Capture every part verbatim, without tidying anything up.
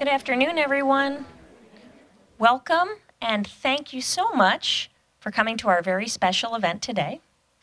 Good afternoon, everyone. Welcome, and thank you so much for coming to our very special event today.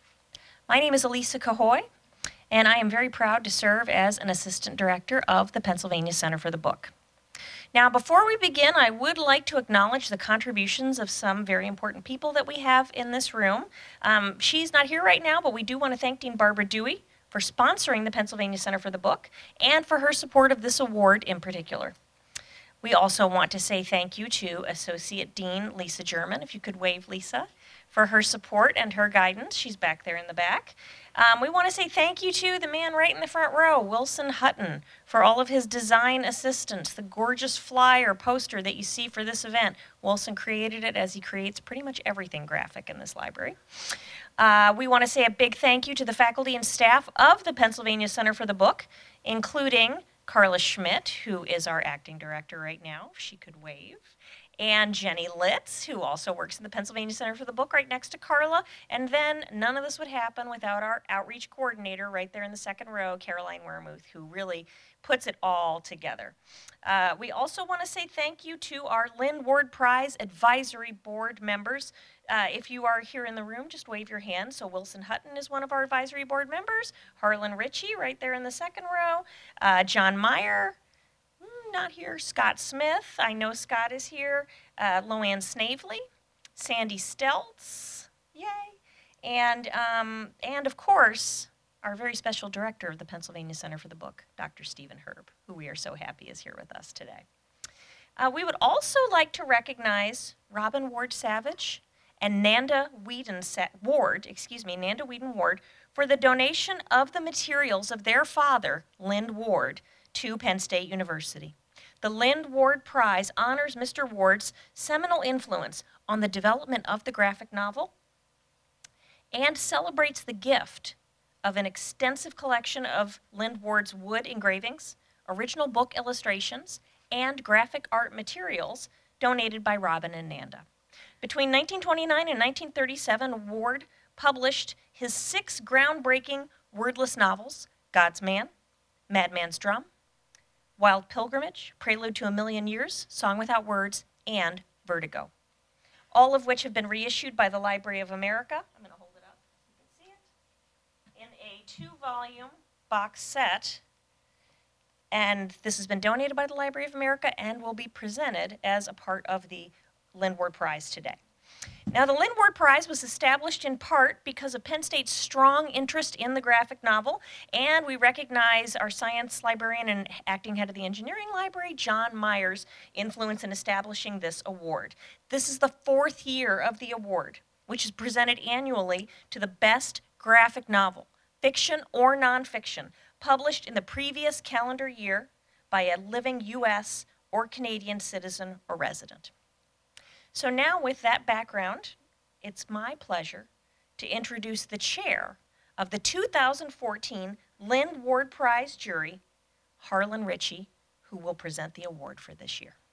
My name is Ellysa Cahoy, and I am very proud to serve as an Assistant Director of the Pennsylvania Center for the Book. Now, before we begin, I would like to acknowledge the contributions of some very important people that we have in this room. Um, she's not here right now, but we do want to thank Dean Barbara Dewey for sponsoring the Pennsylvania Center for the Book and for her support of this award in particular. We also want to say thank you to Associate Dean Lisa German, if you could wave Lisa, for her support and her guidance. She's back there in the back. Um, we want to say thank you to the man right in the front row, Wilson Hutton, for all of his design assistance, the gorgeous flyer poster that you see for this event. Wilson created it as he creates pretty much everything graphic in this library. Uh, we want to say a big thank you to the faculty and staff of the Pennsylvania Center for the Book, including Carla Schmidt, who is our acting director right now, if she could wave, and Jenny Litz, who also works in the Pennsylvania Center for the Book right next to Carla. And then none of this would happen without our outreach coordinator right there in the second row, Caroline Wermuth, who really puts it all together. Uh, we also want to say thank you to our Lynd Ward Prize Advisory Board members. Uh, if you are here in the room, just wave your hand. So Wilson Hutton is one of our advisory board members. Harlan Ritchey right there in the second row. Uh, John Meyer, mm, not here. Scott Smith, I know Scott is here. Uh, Loanne Snavely, Sandy Steltz, yay. And, um, and of course, our very special director of the Pennsylvania Center for the Book, Doctor Stephen Herb, who we are so happy is here with us today. Uh, we would also like to recognize Robin Ward Savage and Nanda Whedon Ward, excuse me, Nanda Whedon Ward, for the donation of the materials of their father, Lynd Ward, to Penn State University. The Lynd Ward Prize honors Mister Ward's seminal influence on the development of the graphic novel and celebrates the gift of an extensive collection of Lynd Ward's wood engravings, original book illustrations, and graphic art materials donated by Robin and Nanda. Between nineteen twenty-nine and nineteen thirty-seven, Ward published his six groundbreaking wordless novels, God's Man, Madman's Drum, Wild Pilgrimage, Prelude to a Million Years, Song Without Words, and Vertigo, all of which have been reissued by the Library of America. I'm going to hold it up so you can see it, in a two-volume box set. And this has been donated by the Library of America and will be presented as a part of the Lynd Ward Prize today. Now, the Lynd Ward Prize was established in part because of Penn State's strong interest in the graphic novel, and we recognize our science librarian and acting head of the engineering library, John Meyer's influence in establishing this award. This is the fourth year of the award, which is presented annually to the best graphic novel, fiction or nonfiction, published in the previous calendar year by a living U S or Canadian citizen or resident. So now, with that background, it's my pleasure to introduce the chair of the two thousand fourteen Lynd Ward Prize jury, Harlan Ritchey, who will present the award for this year.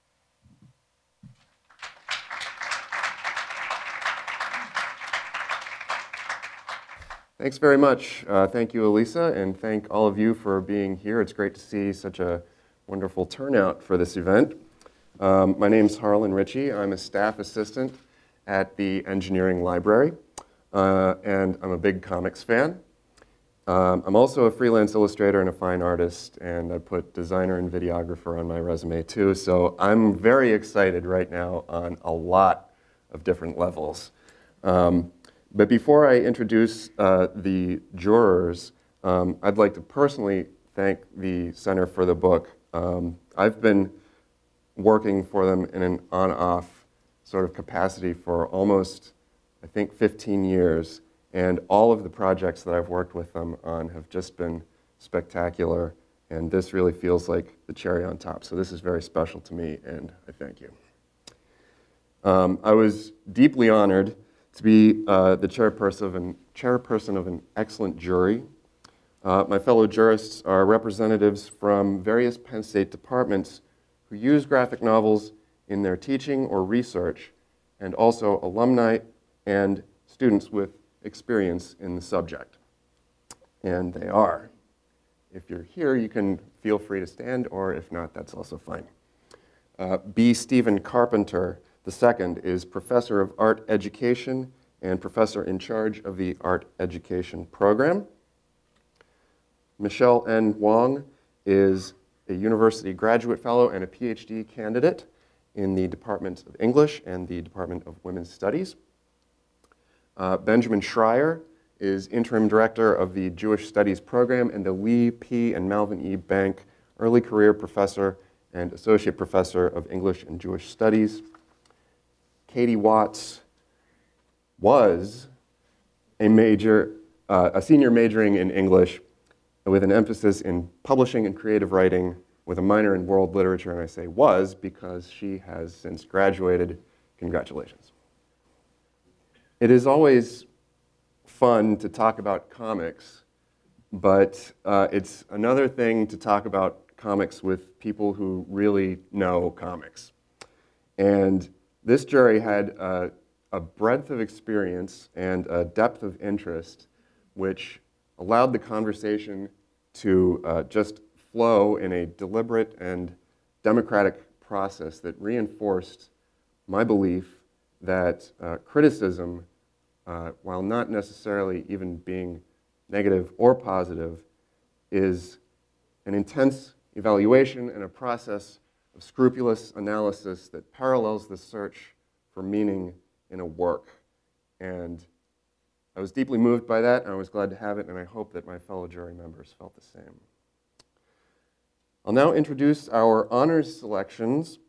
Thanks very much. Uh, thank you, Ellysa, and thank all of you for being here. It's great to see such a wonderful turnout for this event. Um, my name's Harlan Ritchey. I'm a staff assistant at the engineering library, uh, and I'm a big comics fan. Um, I'm also a freelance illustrator and a fine artist, and I put designer and videographer on my resume too, so I'm very excited right now on a lot of different levels. Um, but before I introduce uh, the jurors, um, I'd like to personally thank the Center for the Book. Um, I've been working for them in an on-off sort of capacity for almost, I think, fifteen years. And all of the projects that I've worked with them on have just been spectacular. And this really feels like the cherry on top. So this is very special to me, and I thank you. Um, I was deeply honored to be uh, the chairperson of, an, chairperson of an excellent jury. Uh, my fellow jurists are representatives from various Penn State departments who use graphic novels in their teaching or research, and also alumni and students with experience in the subject. And they are. If you're here, you can feel free to stand, or if not, that's also fine. Uh, B. Stephen Carpenter the second is Professor of Art Education and Professor in charge of the Art Education Program. Michelle N. Wong is a University Graduate Fellow and a PhD candidate in the Department of English and the Department of Women's Studies. Uh, Benjamin Schreier is Interim Director of the Jewish Studies Program and the Lee P. and Malvin E. Bank Early Career Professor and Associate Professor of English and Jewish Studies. Katie Watts was a major, uh, a senior majoring in English with an emphasis in publishing and creative writing with a minor in world literature, and I say was because she has since graduated. Congratulations. It is always fun to talk about comics, but uh, it's another thing to talk about comics with people who really know comics. And this jury had uh, a breadth of experience and a depth of interest which allowed the conversation to uh, just flow in a deliberate and democratic process that reinforced my belief that uh, criticism, uh, while not necessarily even being negative or positive, is an intense evaluation and a process of scrupulous analysis that parallels the search for meaning in a work. And I was deeply moved by that, and I was glad to have it, and I hope that my fellow jury members felt the same. I'll now introduce our honors selections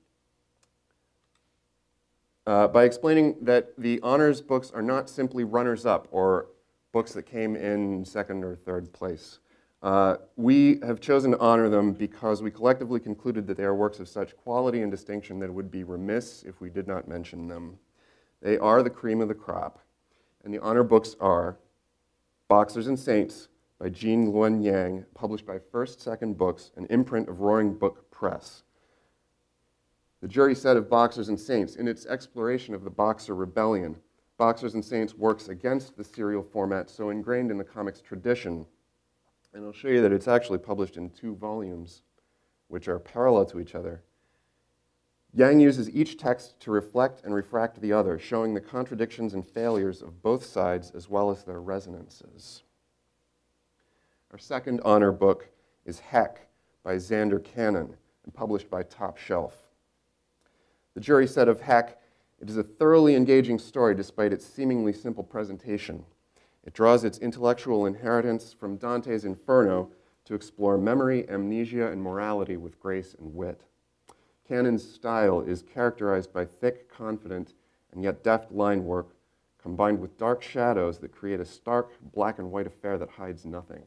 uh, by explaining that the honors books are not simply runners-up or books that came in second or third place. Uh, we have chosen to honor them because we collectively concluded that they are works of such quality and distinction that it would be remiss if we did not mention them. They are the cream of the crop, and the honor books are Boxers and Saints by Jean Luen Yang, published by First Second Books, an imprint of Roaring Book Press. The jury said of Boxers and Saints, in its exploration of the Boxer Rebellion, Boxers and Saints works against the serial format so ingrained in the comics tradition. And I'll show you that it's actually published in two volumes, which are parallel to each other. Yang uses each text to reflect and refract the other, showing the contradictions and failures of both sides as well as their resonances. Our second honor book is Heck by Xander Cannon and published by Top Shelf. The jury said of Heck, it is a thoroughly engaging story despite its seemingly simple presentation. It draws its intellectual inheritance from Dante's Inferno to explore memory, amnesia, and morality with grace and wit. Cannon's style is characterized by thick, confident, and yet deft line work, combined with dark shadows that create a stark black and white affair that hides nothing.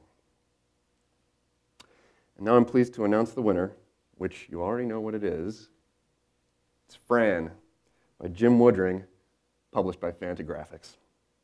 And now I'm pleased to announce the winner, which you already know what it is. It's Fran by Jim Woodring, published by Fantagraphics.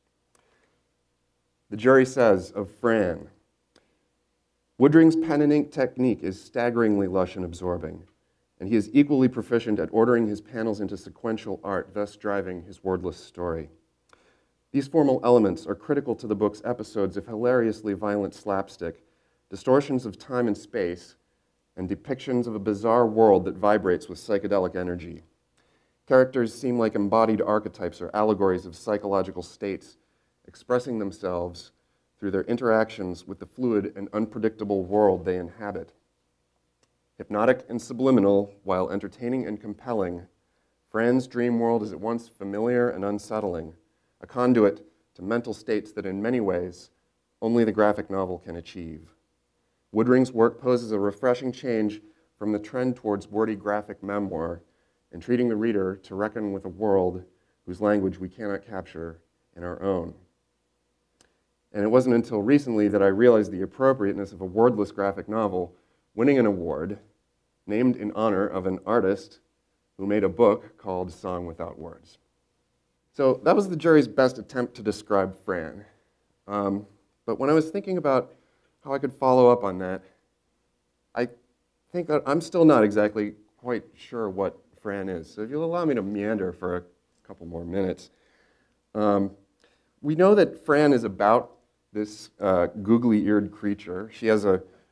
The jury says of Fran, Woodring's pen and ink technique is staggeringly lush and absorbing, and he is equally proficient at ordering his panels into sequential art, thus driving his wordless story. These formal elements are critical to the book's episodes of hilariously violent slapstick, distortions of time and space, and depictions of a bizarre world that vibrates with psychedelic energy. Characters seem like embodied archetypes or allegories of psychological states, expressing themselves through their interactions with the fluid and unpredictable world they inhabit. Hypnotic and subliminal, while entertaining and compelling, Fran's dream world is at once familiar and unsettling, a conduit to mental states that in many ways only the graphic novel can achieve. Woodring's work poses a refreshing change from the trend towards wordy graphic memoir, entreating the reader to reckon with a world whose language we cannot capture in our own. And it wasn't until recently that I realized the appropriateness of a wordless graphic novel winning an award named in honor of an artist who made a book called Song Without Words. So that was the jury's best attempt to describe Fran. Um, but when I was thinking about how I could follow up on that, I think that I'm still not exactly quite sure what Fran is. So if you'll allow me to meander for a couple more minutes. Um, we know that Fran is about this uh, googly-eared creature. She has a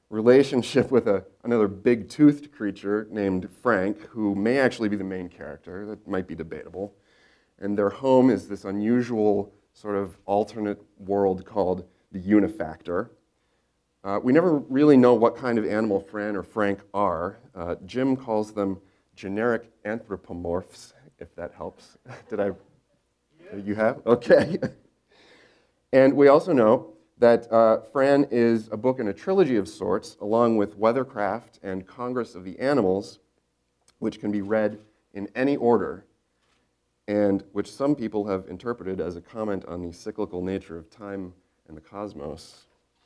relationship with a, another big-toothed creature named Frank, who may actually be the main character. That might be debatable. And their home is this unusual sort of alternate world called the Unifactor. Uh, we never really know what kind of animal Fran or Frank are. Uh, Jim calls them generic anthropomorphs, if that helps. Did I? You have? Okay. And we also know that uh, Fran is a book in a trilogy of sorts, along with Weathercraft and Congress of the Animals, which can be read in any order, and which some people have interpreted as a comment on the cyclical nature of time and the cosmos.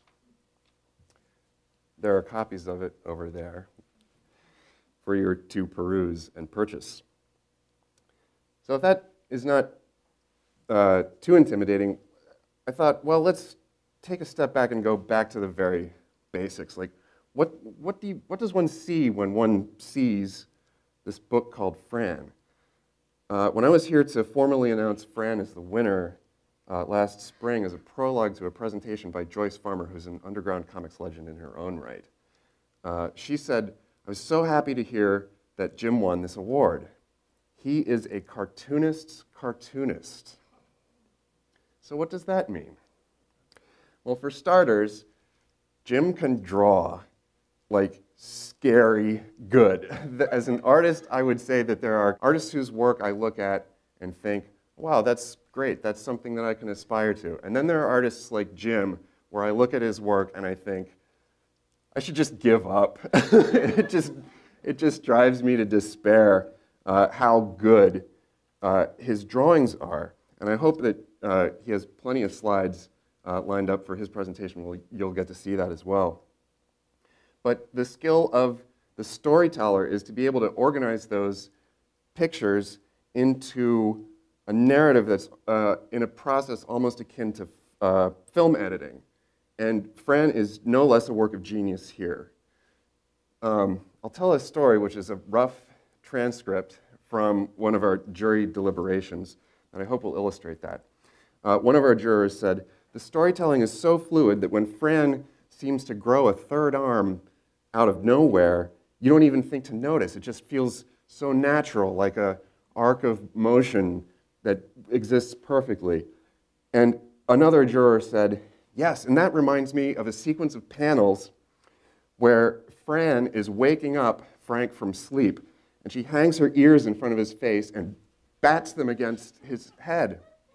There are copies of it over there for you to peruse and purchase. So if that is not uh, too intimidating, I thought, well, let's take a step back and go back to the very basics. Like, what, what, do you, what does one see when one sees this book called Fran? Uh, when I was here to formally announce Fran as the winner uh, last spring as a prologue to a presentation by Joyce Farmer, who's an underground comics legend in her own right, uh, she said, I was so happy to hear that Jim won this award. He is a cartoonist's cartoonist. So what does that mean? Well, for starters, Jim can draw like scary good. As an artist, I would say that there are artists whose work I look at and think, wow, that's great, that's something that I can aspire to. And then there are artists like Jim, where I look at his work and I think, I should just give up. it, just, it just drives me to despair uh, how good uh, his drawings are. And I hope that uh, he has plenty of slides uh, lined up for his presentation. Well, you'll get to see that as well. But the skill of the storyteller is to be able to organize those pictures into a narrative that's uh, in a process almost akin to uh, film editing. And Fran is no less a work of genius here. Um, I'll tell a story, which is a rough transcript from one of our jury deliberations, and I hope will illustrate that. Uh, one of our jurors said, the storytelling is so fluid that when Fran seems to grow a third arm out of nowhere, you don't even think to notice. It just feels so natural, like a arc of motion that exists perfectly. And another juror said, yes, and that reminds me of a sequence of panels where Fran is waking up Frank from sleep, and she hangs her ears in front of his face and bats them against his head.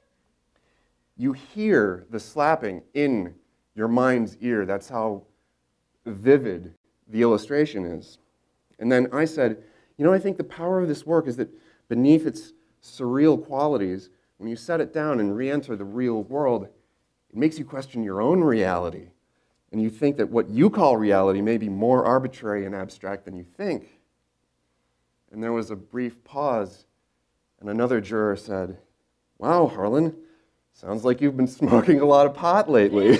You hear the slapping in your mind's ear. That's how vivid the illustration is. And then I said, you know, I think the power of this work is that beneath its surreal qualities, when you set it down and re-enter the real world, it makes you question your own reality. And you think that what you call reality may be more arbitrary and abstract than you think. And there was a brief pause, and another juror said, wow, Harlan, sounds like you've been smoking a lot of pot lately.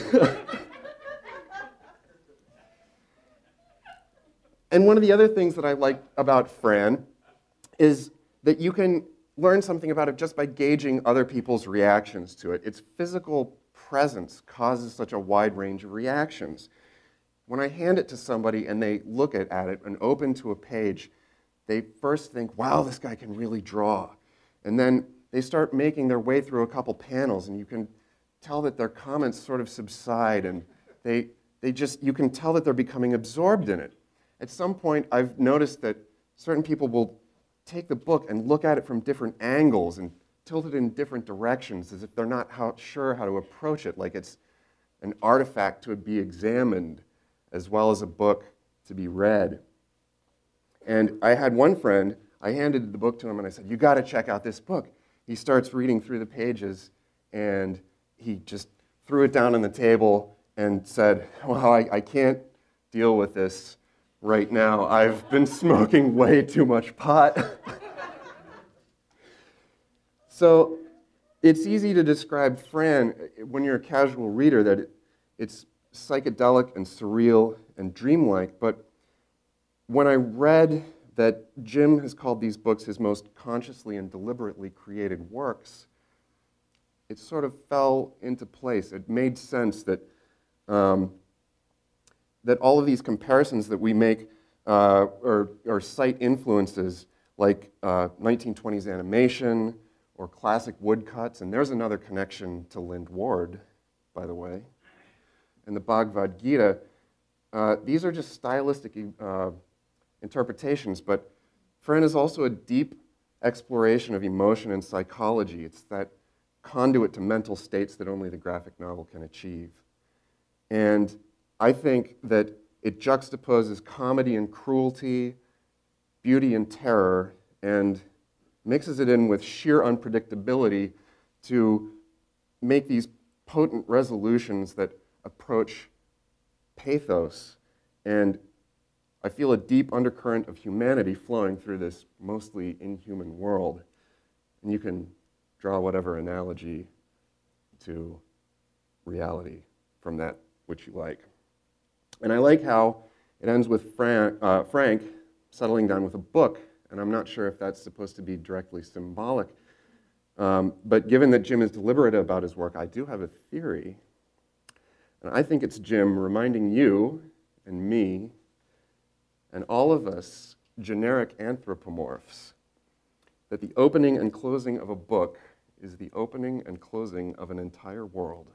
And one of the other things that I like about Fran is that you can learn something about it just by gauging other people's reactions to it. Its physical presence causes such a wide range of reactions. When I hand it to somebody and they look at, at it and open to a page, they first think, wow, this guy can really draw. And then they start making their way through a couple panels, and you can tell that their comments sort of subside, and they, they just, you can tell that they're becoming absorbed in it. At some point, I've noticed that certain people will take the book and look at it from different angles and tilt it in different directions as if they're not how, sure how to approach it, like it's an artifact to be examined as well as a book to be read. And I had one friend, I handed the book to him and I said, you got to check out this book. He starts reading through the pages and he just threw it down on the table and said, well, I, I can't deal with this right now. I've been smoking way too much pot. So it's easy to describe Fran, when you're a casual reader, that it, it's psychedelic and surreal and dreamlike. But when I read that Jim has called these books his most consciously and deliberately created works, it sort of fell into place. It made sense that um, that all of these comparisons that we make uh, are, are site influences, like uh, nineteen twenties animation or classic woodcuts, and there's another connection to Lynd Ward, by the way, and the Bhagavad Gita. Uh, these are just stylistic uh, interpretations, but Fran is also a deep exploration of emotion and psychology. It's that conduit to mental states that only the graphic novel can achieve. And I think that it juxtaposes comedy and cruelty, beauty and terror, and mixes it in with sheer unpredictability to make these potent resolutions that approach pathos. And I feel a deep undercurrent of humanity flowing through this mostly inhuman world. And you can draw whatever analogy to reality from that which you like. And I like how it ends with Fran, uh, Frank settling down with a book, and I'm not sure if that's supposed to be directly symbolic. Um, but given that Jim is deliberate about his work, I do have a theory. And I think it's Jim reminding you and me and all of us generic anthropomorphs that the opening and closing of a book is the opening and closing of an entire world.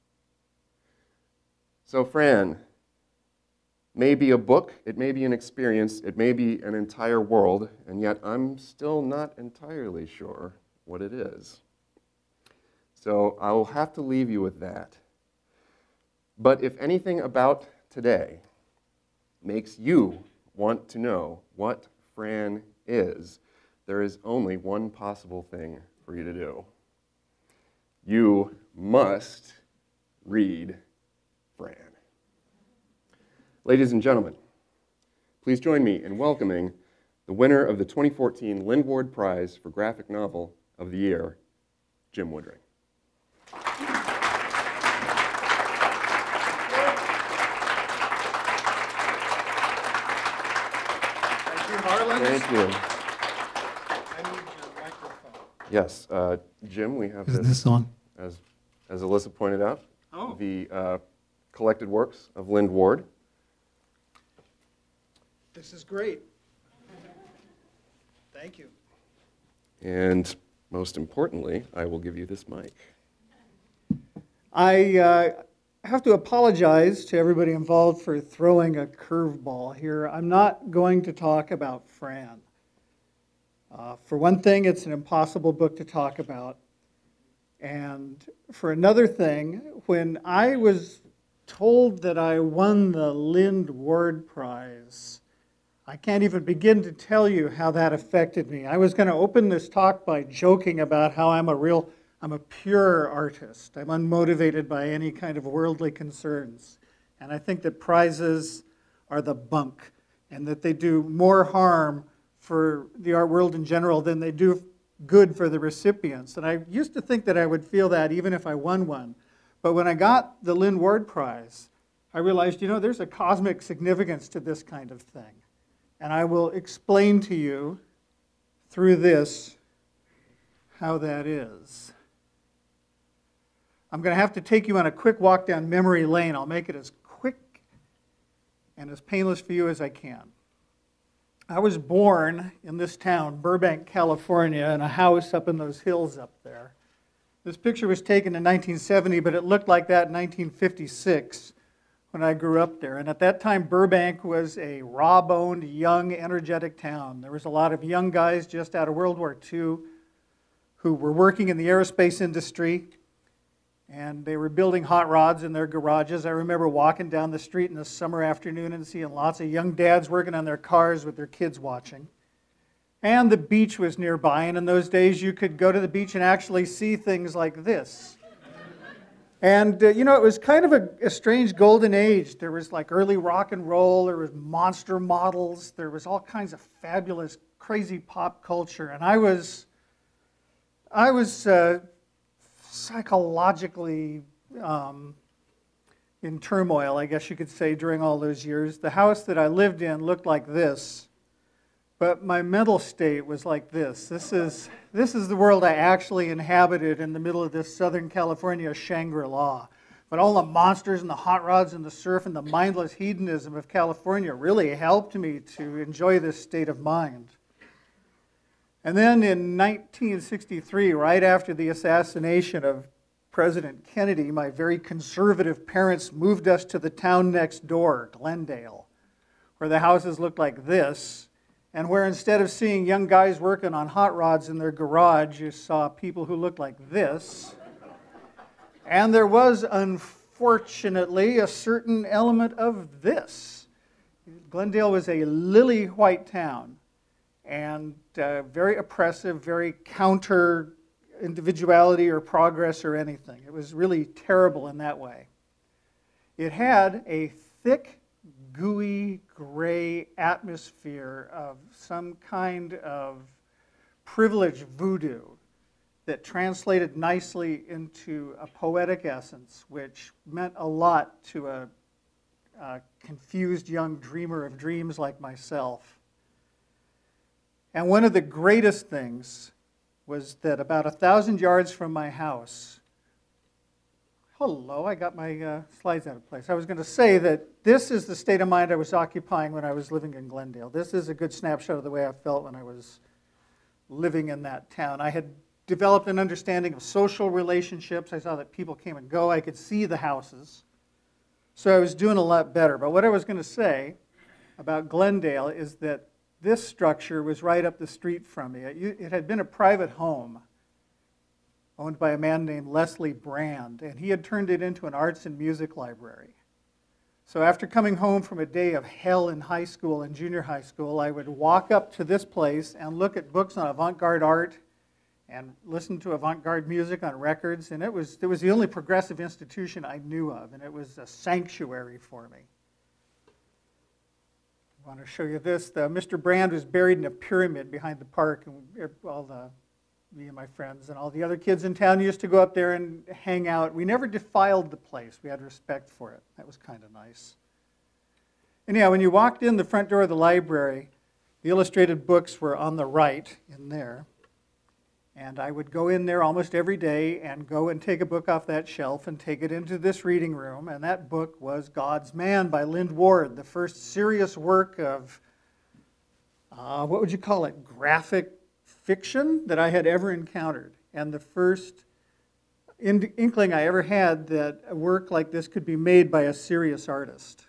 So Fran, may be a book, it may be an experience, it may be an entire world, and yet I'm still not entirely sure what it is. So I will have to leave you with that. But if anything about today makes you want to know what Fran is, there is only one possible thing for you to do. You must read Fran. Ladies and gentlemen, please join me in welcoming the winner of the twenty fourteen Lynd Ward Prize for Graphic Novel of the Year, Jim Woodring. Thank you, Harlan. Thank you. I need your microphone. Yes, uh, Jim, we have Is this, this on? as, as Ellysa pointed out, Oh. the uh, collected works of Lynd Ward. This is great. Thank you. And most importantly, I will give you this mic. I uh, have to apologize to everybody involved for throwing a curveball here. I'm not going to talk about Fran. Uh, for one thing, it's an impossible book to talk about. And for another thing, when I was told that I won the Lynd Ward Prize, I can't even begin to tell you how that affected me. I was going to open this talk by joking about how I'm a real, I'm a pure artist. I'm unmotivated by any kind of worldly concerns. And I think that prizes are the bunk, and that they do more harm for the art world in general than they do good for the recipients. And I used to think that I would feel that even if I won one. But when I got the Lynd Ward Prize, I realized, you know, there's a cosmic significance to this kind of thing. And I will explain to you through this how that is. I'm going to have to take you on a quick walk down memory lane. I'll make it as quick and as painless for you as I can. I was born in this town, Burbank, California, in a house up in those hills up there. This picture was taken in nineteen seventy, but it looked like that in nineteen fifty-six. When I grew up there. And at that time, Burbank was a raw-boned, young, energetic town. There was a lot of young guys just out of World War Two who were working in the aerospace industry, and they were building hot rods in their garages. I remember walking down the street in a summer afternoon and seeing lots of young dads working on their cars with their kids watching. And the beach was nearby, and in those days you could go to the beach and actually see things like this. And, uh, you know, it was kind of a, a strange golden age. There was like early rock and roll, there was monster models, there was all kinds of fabulous, crazy pop culture. And I was, I was uh, psychologically um, in turmoil, I guess you could say, during all those years. The house that I lived in looked like this, but my mental state was like this. This is, this is the world I actually inhabited in the middle of this Southern California Shangri-La. But all the monsters and the hot rods and the surf and the mindless hedonism of California really helped me to enjoy this state of mind. And then in nineteen sixty-three, right after the assassination of President Kennedy, my very conservative parents moved us to the town next door, Glendale, where the houses looked like this, and where instead of seeing young guys working on hot rods in their garage, you saw people who looked like this. And there was, unfortunately, a certain element of this. Glendale was a lily white town, and uh, very oppressive, very counter individuality or progress or anything. It was really terrible in that way. It had a thick, gooey, gray atmosphere of some kind of privileged voodoo that translated nicely into a poetic essence, which meant a lot to a, a confused young dreamer of dreams like myself. And one of the greatest things was that about a thousand yards from my house, hello, I got my uh, slides out of place. I was going to say that this is the state of mind I was occupying when I was living in Glendale. This is a good snapshot of the way I felt when I was living in that town. I had developed an understanding of social relationships. I saw that people came and go. I could see the houses. So I was doing a lot better. But what I was going to say about Glendale is that this structure was right up the street from me. It, it had been a private home owned by a man named Leslie Brand, and he had turned it into an arts and music library. So after coming home from a day of hell in high school and junior high school, I would walk up to this place and look at books on avant-garde art and listen to avant-garde music on records, and it was, it was the only progressive institution I knew of, and it was a sanctuary for me. I want to show you this. The, Mister Brand was buried in a pyramid behind the park, and all the, me and my friends and all the other kids in town used to go up there and hang out. We never defiled the place. We had respect for it. That was kind of nice. Anyhow, when you walked in the front door of the library, the illustrated books were on the right in there. And I would go in there almost every day and go and take a book off that shelf and take it into this reading room. And that book was God's Man by Lynd, the first serious work of, uh, what would you call it, graphic fiction that I had ever encountered. And the first in- inkling I ever had that a work like this could be made by a serious artist.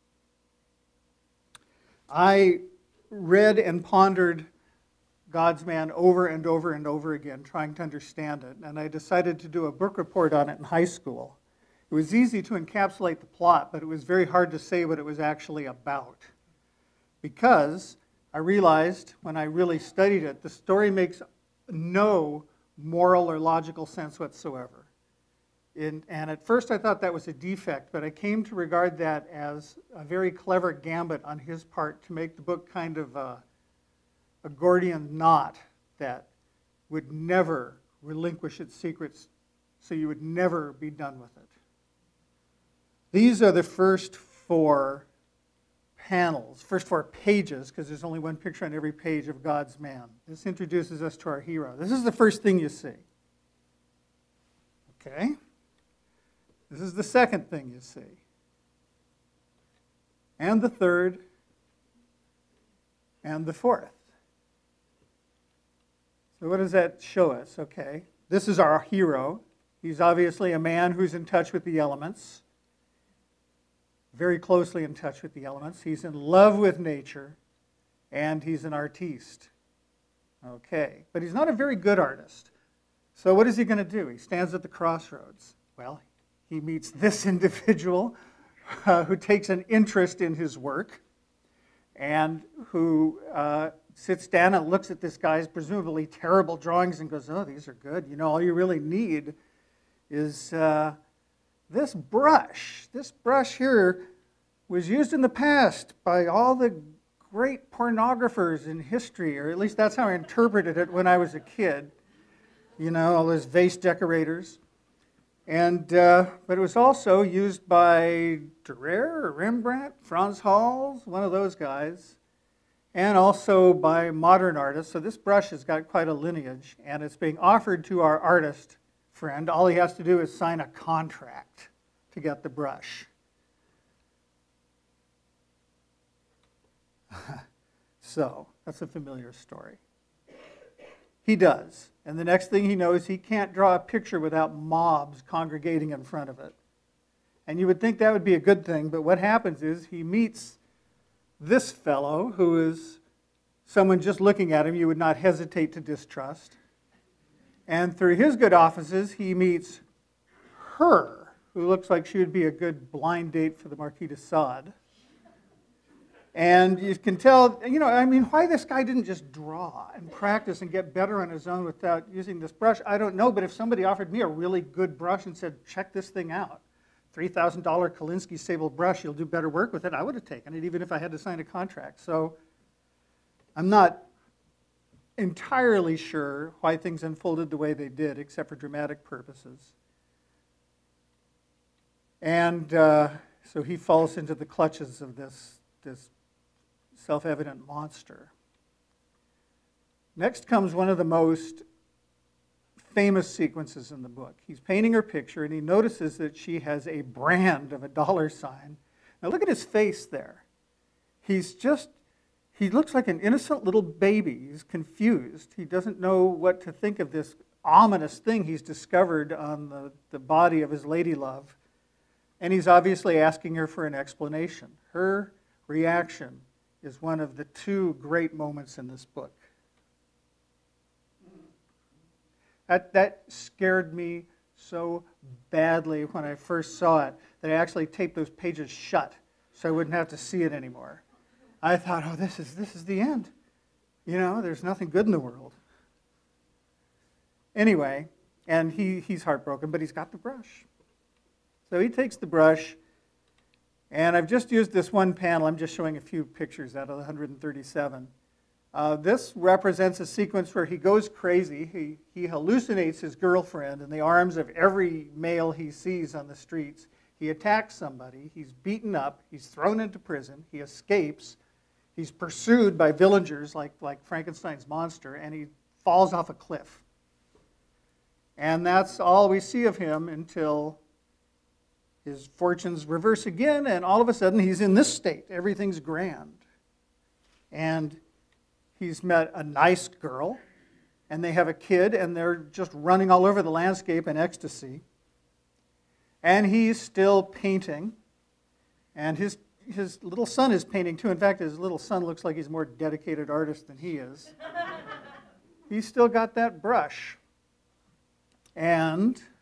I read and pondered God's Man over and over and over again, trying to understand it. And I decided to do a book report on it in high school. It was easy to encapsulate the plot, but it was very hard to say what it was actually about. Because I realized when I really studied it, the story makes no moral or logical sense whatsoever. In, and at first I thought that was a defect, but I came to regard that as a very clever gambit on his part to make the book kind of a, a Gordian knot that would never relinquish its secrets, so you would never be done with it. These are the first four panels, first four pages, because there's only one picture on every page of God's Man. This introduces us to our hero. This is the first thing you see. Okay? This is the second thing you see. And the third, and the fourth. So what does that show us? Okay, this is our hero. He's obviously a man who's in touch with the elements, very closely in touch with the elements. He's in love with nature, and he's an artiste. Okay, but he's not a very good artist. So what is he going to do? He stands at the crossroads. Well, he meets this individual uh, who takes an interest in his work and who uh, sits down and looks at this guy's presumably terrible drawings and goes, oh, these are good. You know, all you really need is uh, this brush. This brush here was used in the past by all the great pornographers in history, or at least that's how I interpreted it when I was a kid. You know, all those vase decorators. And, uh, but it was also used by Durer or Rembrandt, Frans Hals, one of those guys, and also by modern artists. So this brush has got quite a lineage, and it's being offered to our artist friend. All he has to do is sign a contract to get the brush. So, that's a familiar story. He does. And the next thing he knows, he can't draw a picture without mobs congregating in front of it. And you would think that would be a good thing, but what happens is he meets this fellow who is someone just looking at him you would not hesitate to distrust. And through his good offices, he meets her, who looks like she would be a good blind date for the Marquis de Sade. And you can tell, you know, I mean, why this guy didn't just draw and practice and get better on his own without using this brush, I don't know. But if somebody offered me a really good brush and said, check this thing out, three thousand dollar Kolinsky sable brush, you'll do better work with it, I would have taken it, even if I had to sign a contract. So I'm not entirely sure why things unfolded the way they did, except for dramatic purposes. And uh, so he falls into the clutches of this, this self-evident monster. Next comes one of the most famous sequences in the book. He's painting her picture, and he notices that she has a brand of a dollar sign. Now look at his face there. He's just, he looks like an innocent little baby. He's confused. He doesn't know what to think of this ominous thing he's discovered on the, the body of his lady love. And he's obviously asking her for an explanation. Her reaction is one of the two great moments in this book. That, that scared me so badly when I first saw it that I actually taped those pages shut so I wouldn't have to see it anymore. I thought, oh, this is, this is the end. You know, there's nothing good in the world. Anyway, and he, he's heartbroken, but he's got the brush. So he takes the brush, and I've just used this one panel. I'm just showing a few pictures out of the one hundred thirty-seven. Uh, this represents a sequence where he goes crazy. He, he hallucinates his girlfriend in the arms of every male he sees on the streets. He attacks somebody. He's beaten up. He's thrown into prison. He escapes. He's pursued by villagers like, like Frankenstein's monster, and he falls off a cliff. And that's all we see of him until his fortunes reverse again, and all of a sudden he's in this state. Everything's grand. And he's met a nice girl, and they have a kid, and they're just running all over the landscape in ecstasy. And he's still painting, and his, his little son is painting too. In fact, his little son looks like he's a more dedicated artist than he is. He's still got that brush. And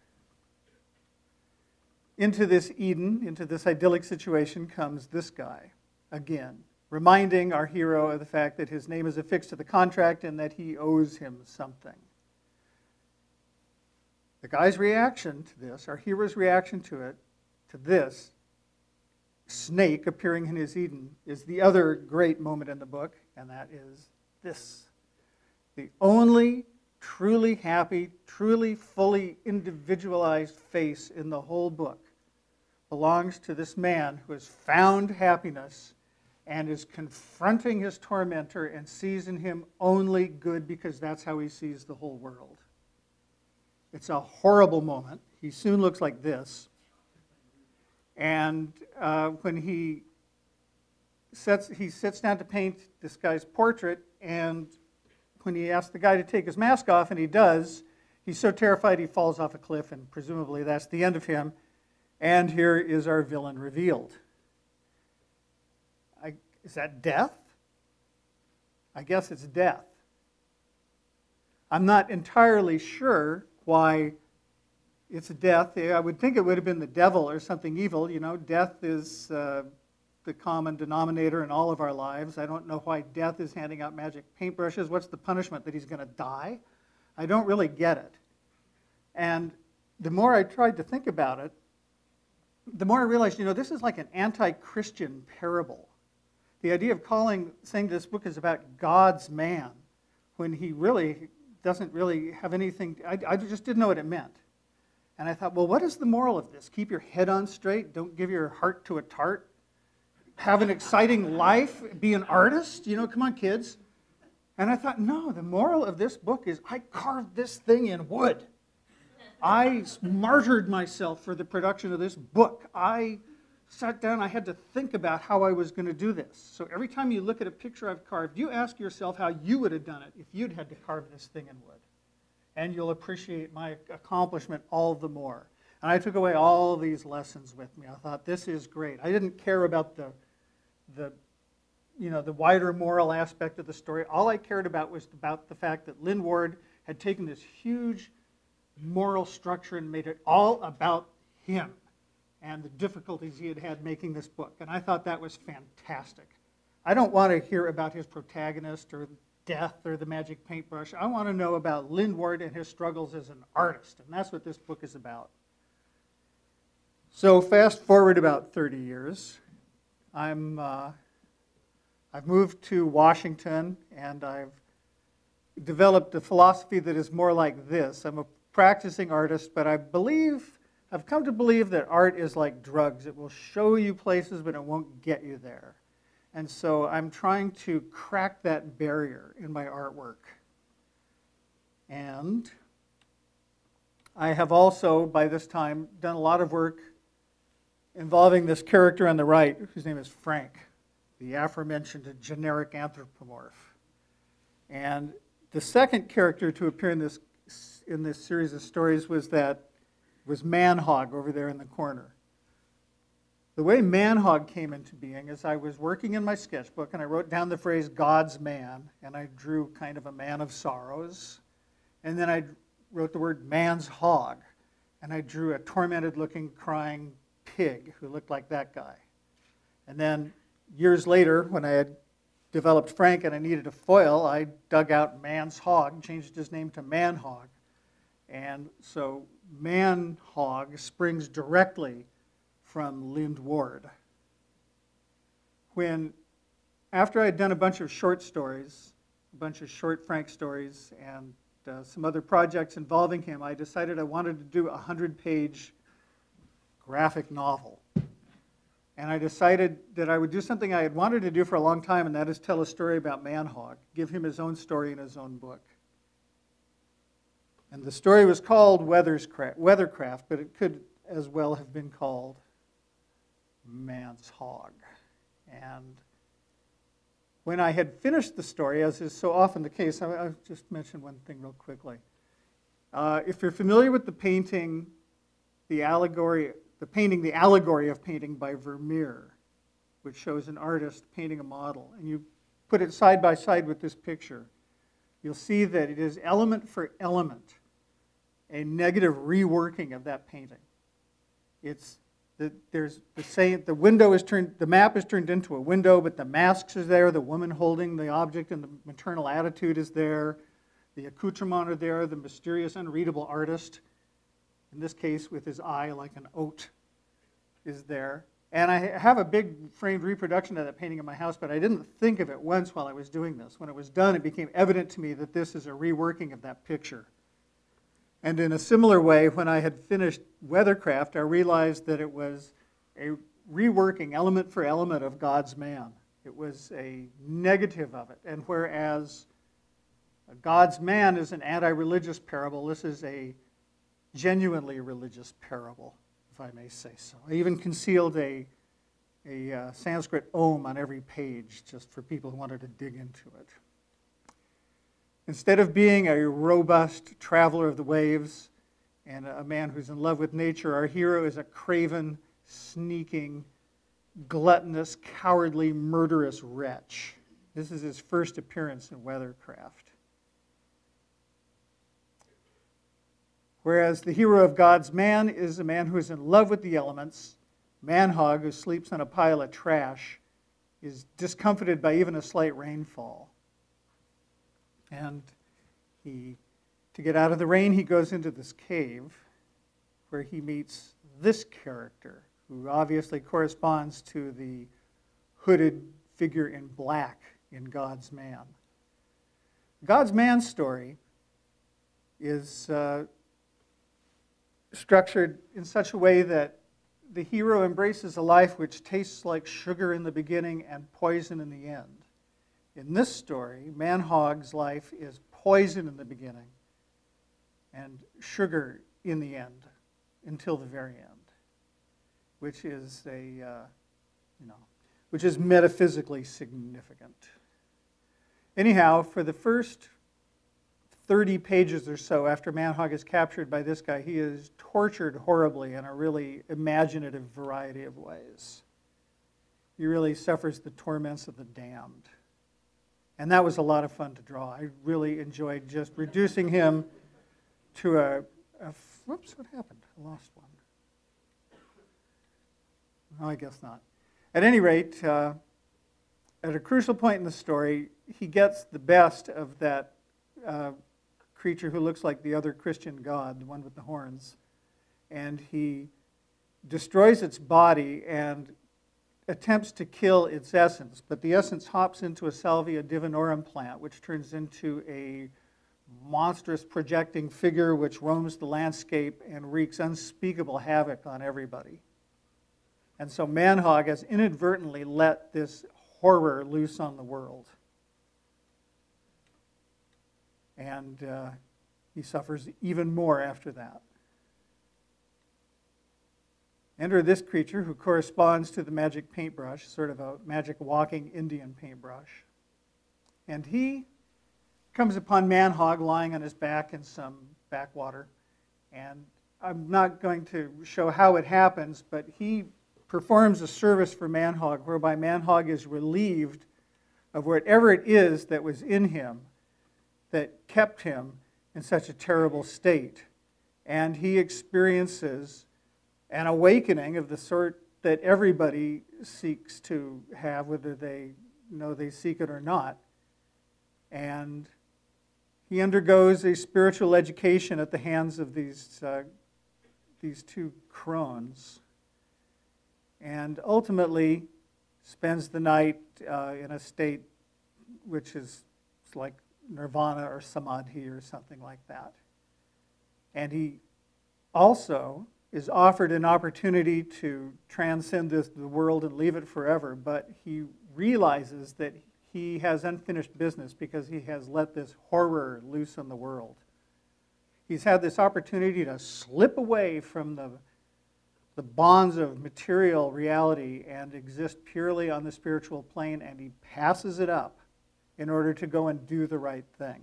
into this Eden, into this idyllic situation comes this guy again, reminding our hero of the fact that his name is affixed to the contract and that he owes him something. The guy's reaction to this, our hero's reaction to it, to this snake appearing in his Eden, is the other great moment in the book, and that is this. The only truly happy, truly fully individualized face in the whole book belongs to this man who has found happiness and is confronting his tormentor and sees in him only good because that's how he sees the whole world. It's a horrible moment. He soon looks like this. And uh, when he sets, he sits down to paint this guy's portrait, and when he asks the guy to take his mask off, and he does, he's so terrified he falls off a cliff, and presumably that's the end of him. And here is our villain revealed. I, is that death? I guess it's death. I'm not entirely sure why it's death. I would think it would have been the devil or something evil. You know, death is uh, the common denominator in all of our lives. I don't know why death is handing out magic paintbrushes. What's the punishment, that he's going to die? I don't really get it. And the more I tried to think about it, the more I realized, you know, this is like an anti-Christian parable. The idea of calling, saying this book is about God's man, when he really doesn't really have anything, I, I just didn't know what it meant. And I thought, well, what is the moral of this? Keep your head on straight, don't give your heart to a tart, have an exciting life, be an artist, you know, come on, kids. And I thought, no, the moral of this book is I carved this thing in wood. I martyred myself for the production of this book. I sat down, I had to think about how I was going to do this. So every time you look at a picture I've carved, you ask yourself how you would have done it if you'd had to carve this thing in wood. And you'll appreciate my accomplishment all the more. And I took away all these lessons with me. I thought, this is great. I didn't care about the, the, you know, the wider moral aspect of the story. All I cared about was about the fact that Lynd Ward had taken this huge moral structure and made it all about him and the difficulties he had had making this book. And I thought that was fantastic. I don't want to hear about his protagonist or death or the magic paintbrush. I want to know about Lynd Ward and his struggles as an artist. And that's what this book is about. So fast forward about thirty years. I'm, uh, I've moved to Washington, and I've developed a philosophy that is more like this. I'm a practicing artist, but I believe, I've come to believe that art is like drugs. It will show you places, but it won't get you there. And so I'm trying to crack that barrier in my artwork. And I have also, by this time, done a lot of work involving this character on the right, whose name is Frank, the aforementioned generic anthropomorph. And the second character to appear in this in this series of stories was that was Manhog over there in the corner. The way Manhog came into being is I was working in my sketchbook and I wrote down the phrase God's man, and I drew kind of a man of sorrows. And then I wrote the word man's hog, and I drew a tormented looking crying pig who looked like that guy. And then years later, when I had developed Frank and I needed a foil, I dug out man's hog, changed his name to Manhog. And so Manhog springs directly from Lynd Ward. When, after I had done a bunch of short stories, a bunch of short Frank stories, and uh, some other projects involving him, I decided I wanted to do a hundred-page graphic novel. And I decided that I would do something I had wanted to do for a long time, and that is tell a story about Manhog, give him his own story in his own book. And the story was called Weathercraft, but it could as well have been called Man's Hog. And when I had finished the story, as is so often the case, I, I'll just mention one thing real quickly. Uh, if you're familiar with the painting, the allegory, the painting, The Allegory of Painting by Vermeer, which shows an artist painting a model, and you put it side by side with this picture, you'll see that it is element for element a negative reworking of that painting. It's the, there's the same, the window is turned, the map is turned into a window, but the masks are there, the woman holding the object and the maternal attitude is there, the accoutrement are there, the mysterious, unreadable artist, in this case with his eye like an oat, is there. And I have a big framed reproduction of that painting in my house, but I didn't think of it once while I was doing this. When it was done, it became evident to me that this is a reworking of that picture. And in a similar way, when I had finished Weathercraft, I realized that it was a reworking element for element of God's man. It was a negative of it. And whereas God's man is an anti-religious parable, this is a genuinely religious parable, if I may say so. I even concealed a, a uh, Sanskrit om on every page just for people who wanted to dig into it. Instead of being a robust traveler of the waves and a man who's in love with nature, our hero is a craven, sneaking, gluttonous, cowardly, murderous wretch. This is his first appearance in Weathercraft. Whereas the hero of God's man is a man who is in love with the elements. Manhog, who sleeps on a pile of trash, is discomfited by even a slight rainfall. And he, to get out of the rain, he goes into this cave where he meets this character, who obviously corresponds to the hooded figure in black in God's Man. God's Man story is uh, structured in such a way that the hero embraces a life which tastes like sugar in the beginning and poison in the end. In this story, Manhog's life is poison in the beginning and sugar in the end, until the very end, which is a, uh, you know, which is metaphysically significant. Anyhow, for the first thirty pages or so after Manhog is captured by this guy, he is tortured horribly in a really imaginative variety of ways. He really suffers the torments of the damned. And that was a lot of fun to draw. I really enjoyed just reducing him to a, a whoops, what happened? I lost one. No, I guess not. At any rate, uh, at a crucial point in the story, he gets the best of that uh, creature who looks like the other Christian god, the one with the horns, and he destroys its body and attempts to kill its essence, but the essence hops into a Salvia divinorum plant, which turns into a monstrous projecting figure which roams the landscape and wreaks unspeakable havoc on everybody. And so Manhog has inadvertently let this horror loose on the world. And uh, he suffers even more after that. Enter this creature who corresponds to the magic paintbrush, sort of a magic walking Indian paintbrush. And he comes upon Manhog lying on his back in some backwater. And I'm not going to show how it happens, but he performs a service for Manhog whereby Manhog is relieved of whatever it is that was in him that kept him in such a terrible state. And he experiences an awakening of the sort that everybody seeks to have, whether they know they seek it or not. And he undergoes a spiritual education at the hands of these, uh, these two crones, and ultimately spends the night uh, in a state which is like nirvana or samadhi or something like that. And he also is offered an opportunity to transcend this, the world and leave it forever, but he realizes that he has unfinished business because he has let this horror loose on the world. He's had this opportunity to slip away from the, the bonds of material reality and exist purely on the spiritual plane, and he passes it up in order to go and do the right thing.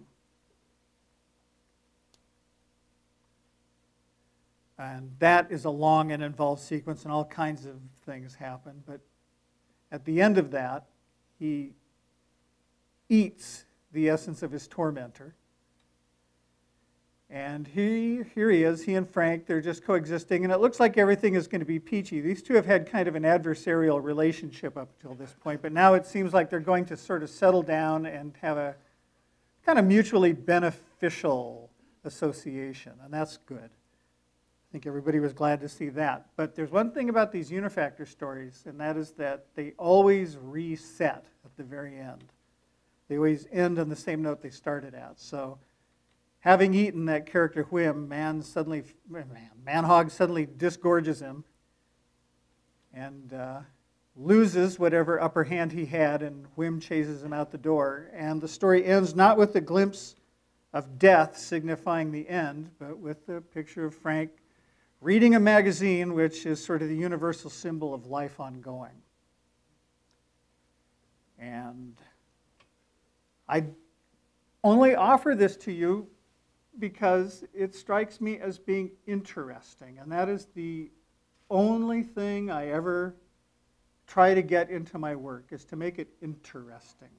And that is a long and involved sequence, and all kinds of things happen. But at the end of that, he eats the essence of his tormentor. And he, here he is, he and Frank, they're just coexisting, and it looks like everything is going to be peachy. These two have had kind of an adversarial relationship up until this point, but now it seems like they're going to sort of settle down and have a kind of mutually beneficial association, and that's good. I think everybody was glad to see that. But there's one thing about these unifactor stories, and that is that they always reset at the very end. They always end on the same note they started at. So having eaten that character Whim, man suddenly, man, Manhog suddenly disgorges him and uh, loses whatever upper hand he had, and Whim chases him out the door. And the story ends not with the glimpse of death signifying the end, but with the picture of Frank reading a magazine, which is sort of the universal symbol of life ongoing. And I only offer this to you because it strikes me as being interesting, and that is the only thing I ever try to get into my work, is to make it interesting.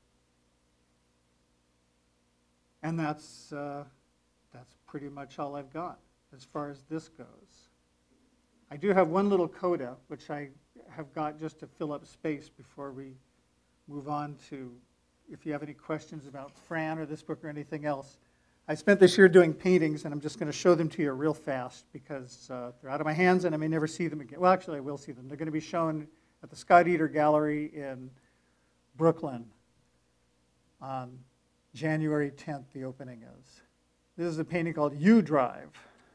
And that's, uh, that's pretty much all I've got as far as this goes. I do have one little coda, which I have got just to fill up space before we move on to, if you have any questions about Fran or this book or anything else. I spent this year doing paintings, and I'm just going to show them to you real fast because uh, they're out of my hands and I may never see them again. Well, actually, I will see them. They're going to be shown at the Scott Eater Gallery in Brooklyn on January tenth, the opening is. This is a painting called U Drive.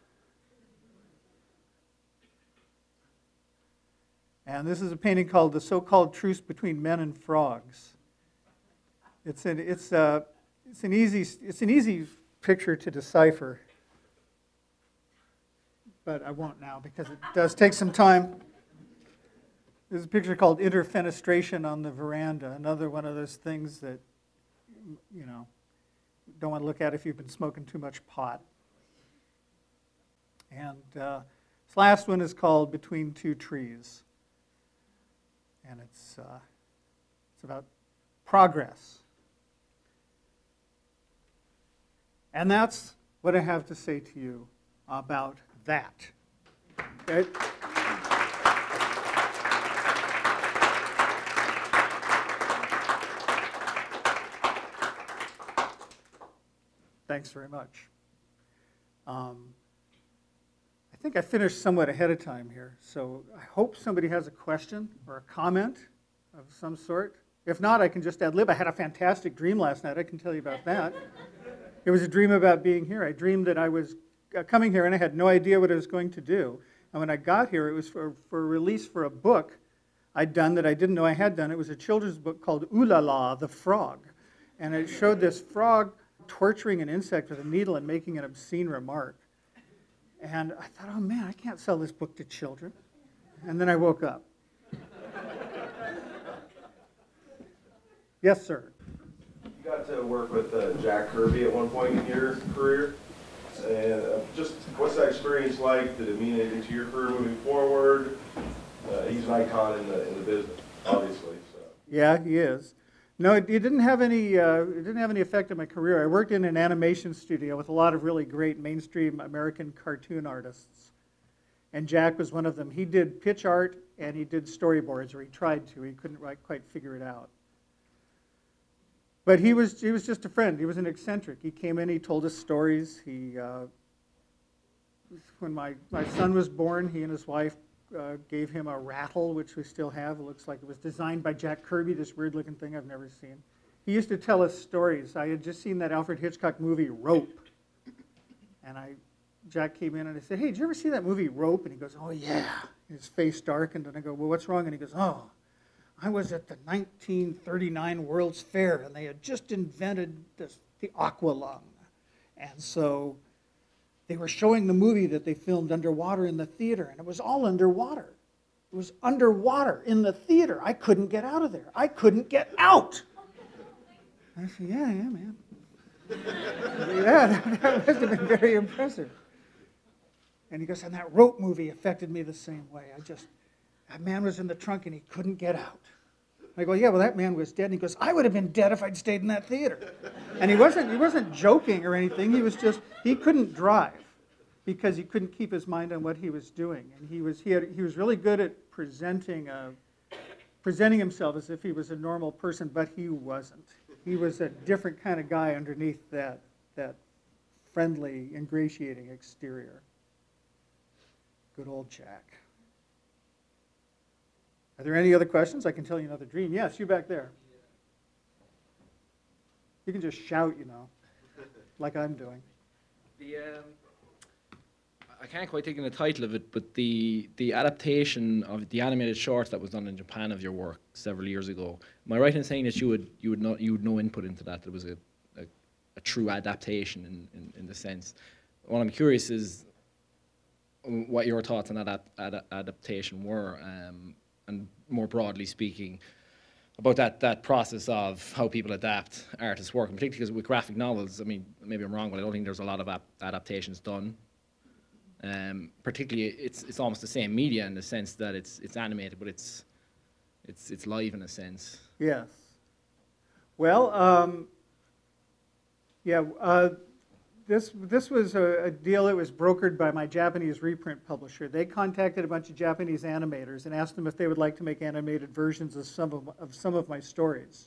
And this is a painting called The So-Called Truce Between Men and Frogs. It's an, it's, a, it's, an easy, it's an easy picture to decipher. but I won't now because it does take some time. There's a picture called Interfenestration on the veranda, another one of those things that, you know, don't want to look at if you've been smoking too much pot. And uh, this last one is called Between Two Trees. And it's, uh, it's about progress. And that's what I have to say to you about that. Okay? Thanks very much. Um, I think I finished somewhat ahead of time here, so I hope somebody has a question or a comment of some sort. If not, I can just ad lib. I had a fantastic dream last night. I can tell you about that. It was a dream about being here. I dreamed that I was coming here and I had no idea what I was going to do. And when I got here, it was for, for a release for a book I'd done that I didn't know I had done. It was a children's book called Ooh La La, the Frog. And it showed this frog torturing an insect with a needle and making an obscene remark. And I thought, oh man, I can't sell this book to children. And then I woke up. Yes, sir. You got to work with uh, Jack Kirby at one point in your career. And uh, just what's that experience like? Did it mean anything to your career moving forward? Uh, he's an icon in the in the business, obviously. So. Yeah, he is. No, it, it didn't have any. Uh, it didn't have any effect on my career. I worked in an animation studio with a lot of really great mainstream American cartoon artists, and Jack was one of them. He did pitch art and he did storyboards, or he tried to. He couldn't right, quite figure it out. But he was he was just a friend. He was an eccentric. He came in. He told us stories. He uh, when my my son was born, he and his wife uh, gave him a rattle, which we still have. It looks like it was designed by Jack Kirby. This weird-looking thing I've never seen. He used to tell us stories. I had just seen that Alfred Hitchcock movie Rope, and I Jack came in and I said, "Hey, did you ever see that movie Rope?" And he goes, "Oh yeah." His face darkened, and I go, "Well, what's wrong?" And he goes, "Oh, I was at the nineteen thirty-nine World's Fair, and they had just invented this, the aqua lung. And so they were showing the movie that they filmed underwater in the theater, and it was all underwater. It was underwater in the theater. I couldn't get out of there. I couldn't get out." I said, "Yeah, yeah, man." Yeah, that, that must have been very impressive. And he goes, "And that Rope movie affected me the same way. I just, that man was in the trunk and he couldn't get out." I go, "Yeah, well, that man was dead." And he goes, "I would have been dead if I'd stayed in that theater." And he wasn't, he wasn't joking or anything. He was just, he couldn't drive because he couldn't keep his mind on what he was doing. And he was, he had, he was really good at presenting, a, presenting himself as if he was a normal person, but he wasn't. He was a different kind of guy underneath that, that friendly, ingratiating exterior. Good old Jack. Are there any other questions? I can tell you another dream. Yes, you back there. You can just shout, you know, like I'm doing. The, um, I can't quite think of the title of it, but the the adaptation of the animated shorts that was done in Japan of your work several years ago. Am I right in saying that you would you would not you would no input into that? That it was a, a, a true adaptation in, in, in the sense. What I'm curious is what your thoughts on that ad, ad, adaptation were. Um, and more broadly speaking, about that, that process of how people adapt artists' work, and particularly because with graphic novels, I mean, maybe I'm wrong, but I don't think there's a lot of ap adaptations done. Um, particularly, it's it's almost the same media in the sense that it's it's animated, but it's it's it's live in a sense. Yes. Well, um, yeah. Uh, This, this was a, a deal that was brokered by my Japanese reprint publisher. They contacted a bunch of Japanese animators and asked them if they would like to make animated versions of some of, of some of my stories.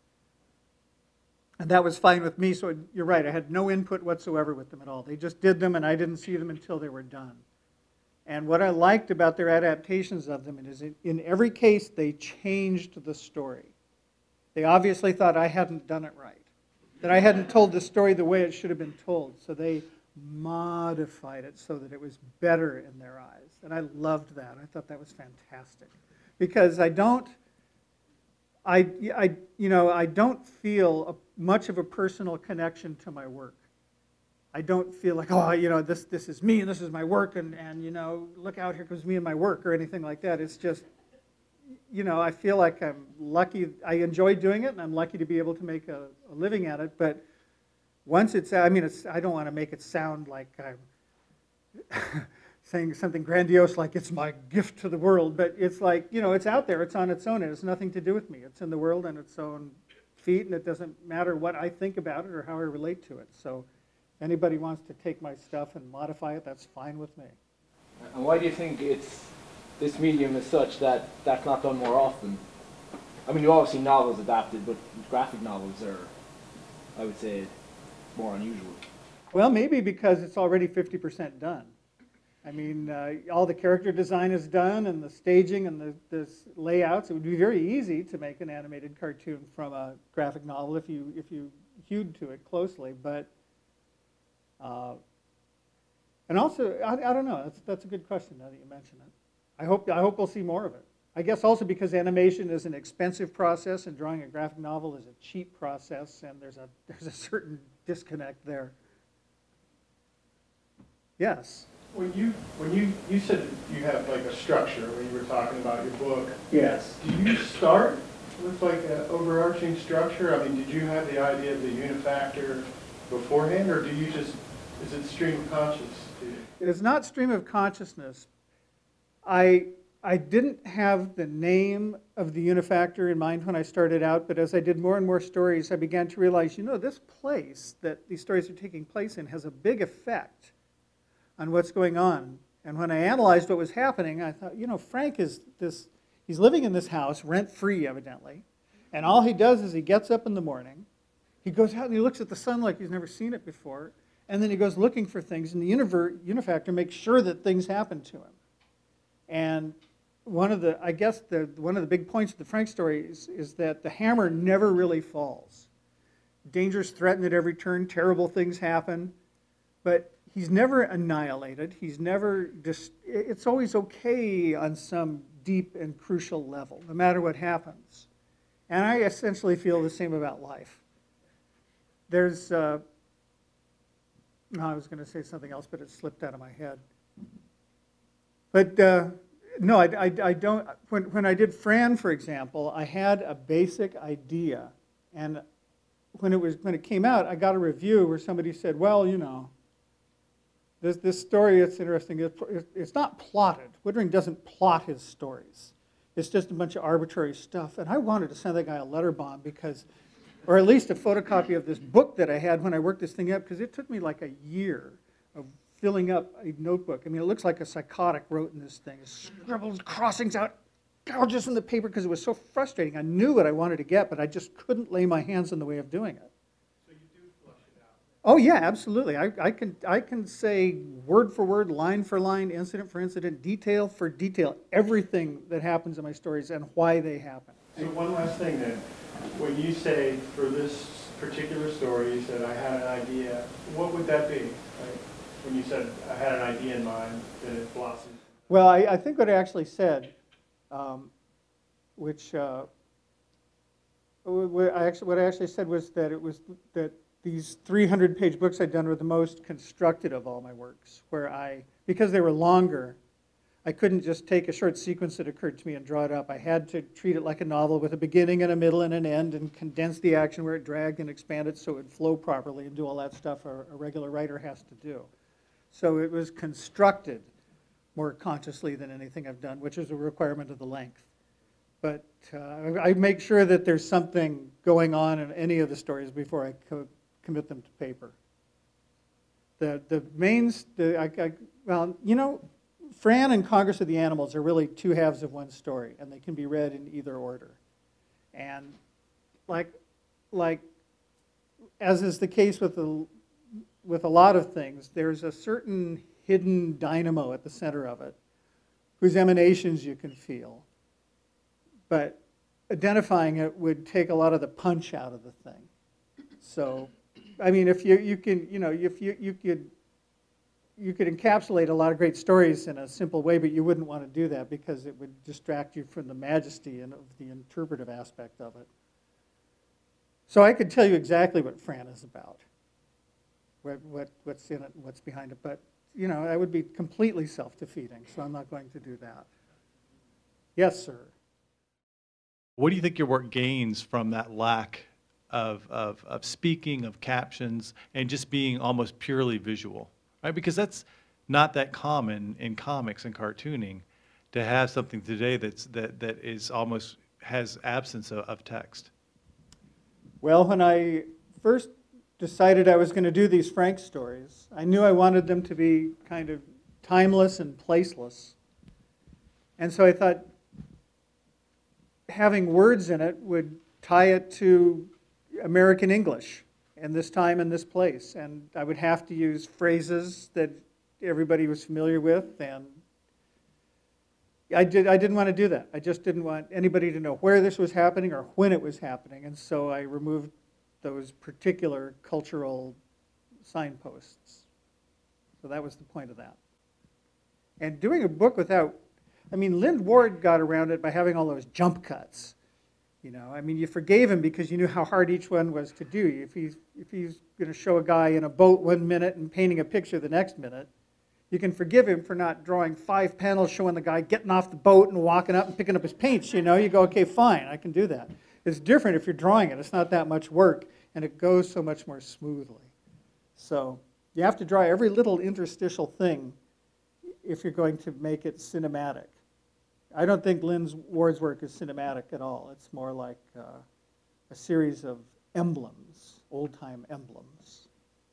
And that was fine with me, so it, you're right, I had no input whatsoever with them at all. They just did them and I didn't see them until they were done. And what I liked about their adaptations of them is in, in every case they changed the story. They obviously thought I hadn't done it right, that I hadn't told the story the way it should have been told. So they modified it so that it was better in their eyes. And I loved that. I thought that was fantastic. Because I don't, I, I, you know, I don't feel a, much of a personal connection to my work. I don't feel like, oh, you know, this, this is me and this is my work and, and, you know, look out, here comes me and my work or anything like that. It's just, you know, I feel like I'm lucky. I enjoy doing it and I'm lucky to be able to make a, a living at it. But once it's, I mean, it's, I don't want to make it sound like I'm saying something grandiose like it's my gift to the world. But it's like, you know, it's out there. It's on its own. It has nothing to do with me. It's in the world on its own feet, and it doesn't matter what I think about it or how I relate to it. So anybody wants to take my stuff and modify it, that's fine with me. And why do you think it's this medium is such that that's not done more often? I mean, you obviously novels adapted, but graphic novels are, I would say, more unusual. Well, maybe because it's already fifty percent done. I mean, uh, all the character design is done, and the staging and the, the layouts. It would be very easy to make an animated cartoon from a graphic novel if you if you hewed to it closely. But uh, and also, I, I don't know. That's that's a good question now that you mention it. I hope I hope we'll see more of it. I guess also because animation is an expensive process and drawing a graphic novel is a cheap process, and there's a there's a certain disconnect there. Yes. When you when you you said you have like a structure when you were talking about your book. Yes. Do you start with like an overarching structure? I mean, did you have the idea of the unifactor beforehand, or do you just is it stream of consciousness to you? It is not stream of consciousness. I I didn't have the name of the unifactor in mind when I started out, but as I did more and more stories, I began to realize, you know, this place that these stories are taking place in has a big effect on what's going on. And when I analyzed what was happening, I thought, you know, Frank is this, he's living in this house, rent-free evidently, and all he does is he gets up in the morning, he goes out and he looks at the sun like he's never seen it before, and then he goes looking for things, and the unifactor makes sure that things happen to him. And one of the, I guess, the, one of the big points of the Frank story is, is that the hammer never really falls. Dangers threaten at every turn, terrible things happen, but he's never annihilated. He's never just, it's always okay on some deep and crucial level, no matter what happens. And I essentially feel the same about life. There's, uh, no, I was going to say something else, but it slipped out of my head. But uh, no, I, I, I don't, when, when I did Fran, for example, I had a basic idea. And when it, was, when it came out, I got a review where somebody said, well, you know, This, this story, it's interesting, it, it's not plotted. Woodring doesn't plot his stories. It's just a bunch of arbitrary stuff. And I wanted to send that guy a letter bomb because, or at least a photocopy of this book that I had when I worked this thing up, because it took me like a year of filling up a notebook. I mean, it looks like a psychotic wrote in this thing. It scribbled crossings out, gouges in the paper because it was so frustrating. I knew what I wanted to get, but I just couldn't lay my hands in the way of doing it. Oh yeah, absolutely. I, I can I can say word for word, line for line, incident for incident, detail for detail, everything that happens in my stories and why they happen. So one last thing then, when you say for this particular story, you said I had an idea. What would that be? Like, when you said I had an idea in mind, that it blossomed. Well, I, I think what I actually said, um, which uh, what I actually what I actually said was that it was that. These three hundred page books I'd done were the most constructed of all my works, where I, because they were longer, I couldn't just take a short sequence that occurred to me and draw it up. I had to treat it like a novel with a beginning and a middle and an end and condense the action where it dragged and expanded so it would flow properly and do all that stuff a, a regular writer has to do. So it was constructed more consciously than anything I've done, which is a requirement of the length. But uh, I make sure that there's something going on in any of the stories before I co commit them to paper. The the mains, the, I, I, well, you know, Fran and Congress of the Animals are really two halves of one story, and they can be read in either order. And like, like, as is the case with the, with a lot of things, there's a certain hidden dynamo at the center of it, whose emanations you can feel. But identifying it would take a lot of the punch out of the thing. So, I mean, if you, you can, you know, if you, you could, you could encapsulate a lot of great stories in a simple way, but you wouldn't want to do that because it would distract you from the majesty and of the interpretive aspect of it. So I could tell you exactly what Fran is about, what, what, what's in it and what's behind it. But, you know, that would be completely self-defeating, so I'm not going to do that. Yes, sir. What do you think your work gains from that lack of, of, of speaking, of captions, and just being almost purely visual, right? Because that's not that common in comics and cartooning, to have something today that's, that, that is almost has absence of, of text. Well, when I first decided I was going to do these Frank stories, I knew I wanted them to be kind of timeless and placeless. And so I thought having words in it would tie it to American English and this time and this place. And I would have to use phrases that everybody was familiar with. And I, did, I didn't want to do that. I just didn't want anybody to know where this was happening or when it was happening. And so I removed those particular cultural signposts. So that was the point of that. And doing a book without, I mean, Lynd Ward got around it by having all those jump cuts. You know, I mean, you forgave him because you knew how hard each one was to do. If he's, if he's going to show a guy in a boat one minute and painting a picture the next minute, you can forgive him for not drawing five panels showing the guy getting off the boat and walking up and picking up his paints. You know, you go, okay, fine, I can do that. It's different if you're drawing it. It's not that much work, and it goes so much more smoothly. So you have to draw every little interstitial thing if you're going to make it cinematic. I don't think Lynd Ward's work is cinematic at all. It's more like uh, a series of emblems, old-time emblems.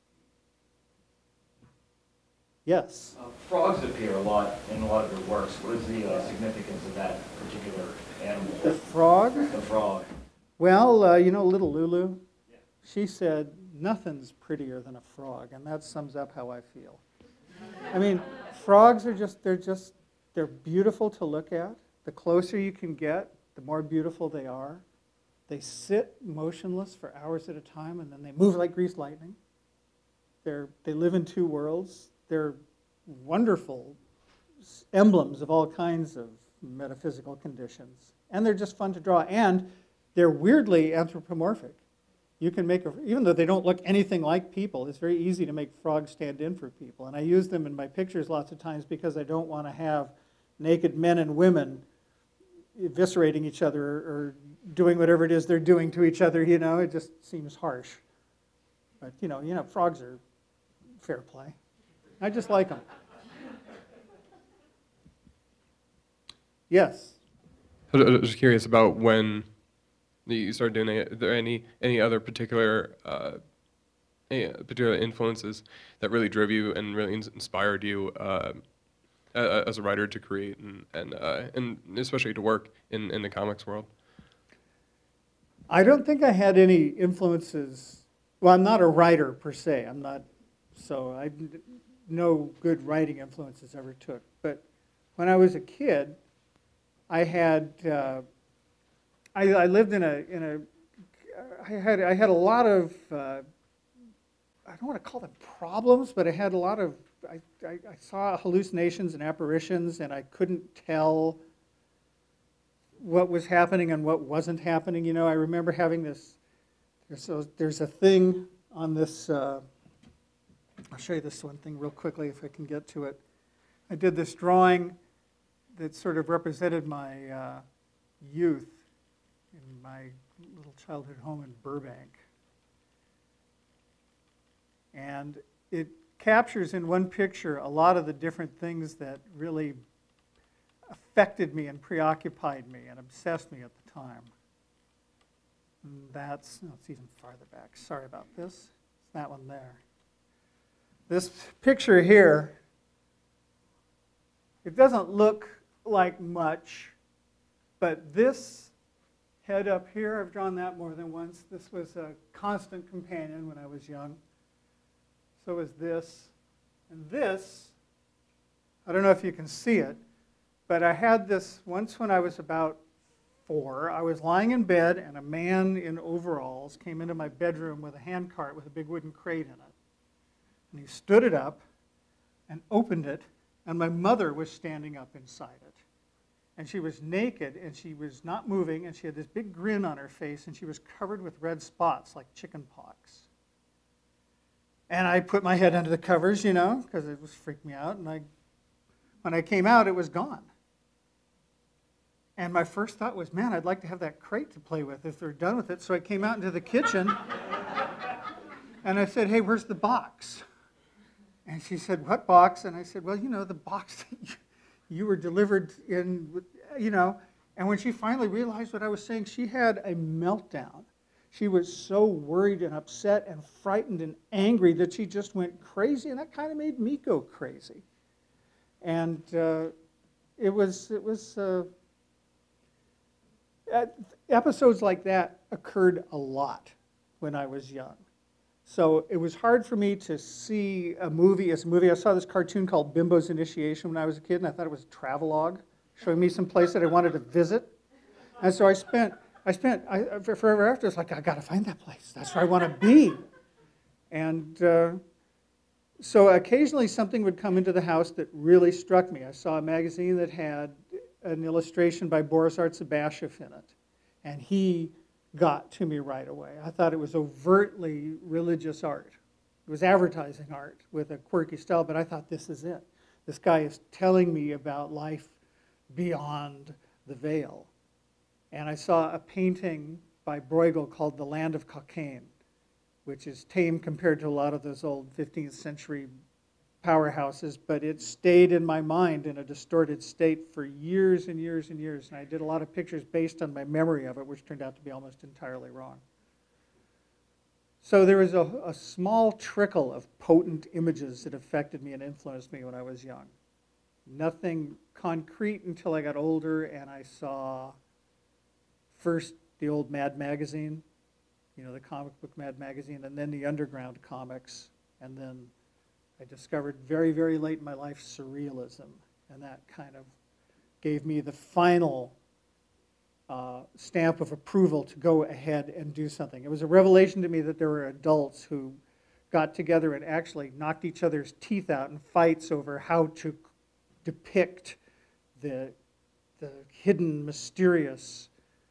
Yes? Uh, frogs appear a lot in a lot of your works. What is the uh, significance of that particular animal? The frog? The frog. Well, uh, you know little Lulu? Yeah. She said, nothing's prettier than a frog, and that sums up how I feel. I mean, frogs are just, they're just, they're beautiful to look at. The closer you can get, the more beautiful they are. They sit motionless for hours at a time, and then they move like greased lightning. They're, they live in two worlds. They're wonderful emblems of all kinds of metaphysical conditions. And they're just fun to draw. And they're weirdly anthropomorphic. You can make, a, even though they don't look anything like people, it's very easy to make frogs stand in for people. And I use them in my pictures lots of times because I don't want to have naked men and women eviscerating each other or doing whatever it is they're doing to each other, you know, it just seems harsh. But, you know, you know, frogs are fair play. I just like them. Yes? I was just curious about when you started doing it. Are there any any other particular uh, any particular influences that really drove you and really inspired you uh, as a writer to create and and uh, and especially to work in in the comics world? I don't think I had any influences. Well, I'm not a writer per se. I'm not, so I no good writing influences ever took. But when I was a kid, I had uh, I, I lived in a in a I had I had a lot of uh, I don't want to call them problems, but I had a lot of I, I, I saw hallucinations and apparitions, and I couldn't tell what was happening and what wasn't happening. You know, I remember having this. There's a, there's a thing on this. Uh, I'll show you this one thing real quickly if I can get to it. I did this drawing that sort of represented my uh, youth in my little childhood home in Burbank. And it captures in one picture a lot of the different things that really affected me and preoccupied me and obsessed me at the time. And that's, no, it's even farther back. Sorry about this. It's that one there. This picture here, it doesn't look like much, but this head up here, I've drawn that more than once. This was a constant companion when I was young. So was this. And this, I don't know if you can see it, but I had this once when I was about four. I was lying in bed, and a man in overalls came into my bedroom with a hand cart with a big wooden crate in it. And he stood it up and opened it, and my mother was standing up inside it. And she was naked, and she was not moving, and she had this big grin on her face, and she was covered with red spots like chicken pox. And I put my head under the covers, you know, because it was freaking me out. And I, when I came out, it was gone. And my first thought was, man, I'd like to have that crate to play with if they're done with it. So I came out into the kitchen, and I said, hey, where's the box? And she said, what box? And I said, well, you know, the box that you, you were delivered in, you know. And when she finally realized what I was saying, she had a meltdown. She was so worried and upset and frightened and angry that she just went crazy, and that kind of made me go crazy. And uh, it was, it was uh, episodes like that occurred a lot when I was young. So it was hard for me to see a movie as a movie. I saw this cartoon called Bimbo's Initiation when I was a kid, and I thought it was a travelogue, showing me some place that I wanted to visit. And so I spent, I spent I, forever after, it's like, I got to find that place. That's where I want to be. And uh, so occasionally something would come into the house that really struck me. I saw a magazine that had an illustration by Boris Artsabashev in it, and he got to me right away. I thought it was overtly religious art. It was advertising art with a quirky style, but I thought, this is it. This guy is telling me about life beyond the veil. And I saw a painting by Bruegel called The Land of Cockaigne, which is tame compared to a lot of those old fifteenth century powerhouses, but it stayed in my mind in a distorted state for years and years and years. And I did a lot of pictures based on my memory of it, which turned out to be almost entirely wrong. So there was a, a small trickle of potent images that affected me and influenced me when I was young. Nothing concrete until I got older and I saw first the old Mad magazine, you know, the comic book Mad magazine, and then the underground comics, and then I discovered very, very late in my life surrealism, and that kind of gave me the final uh, stamp of approval to go ahead and do something. It was a revelation to me that there were adults who got together and actually knocked each other's teeth out in fights over how to depict the, the hidden, mysterious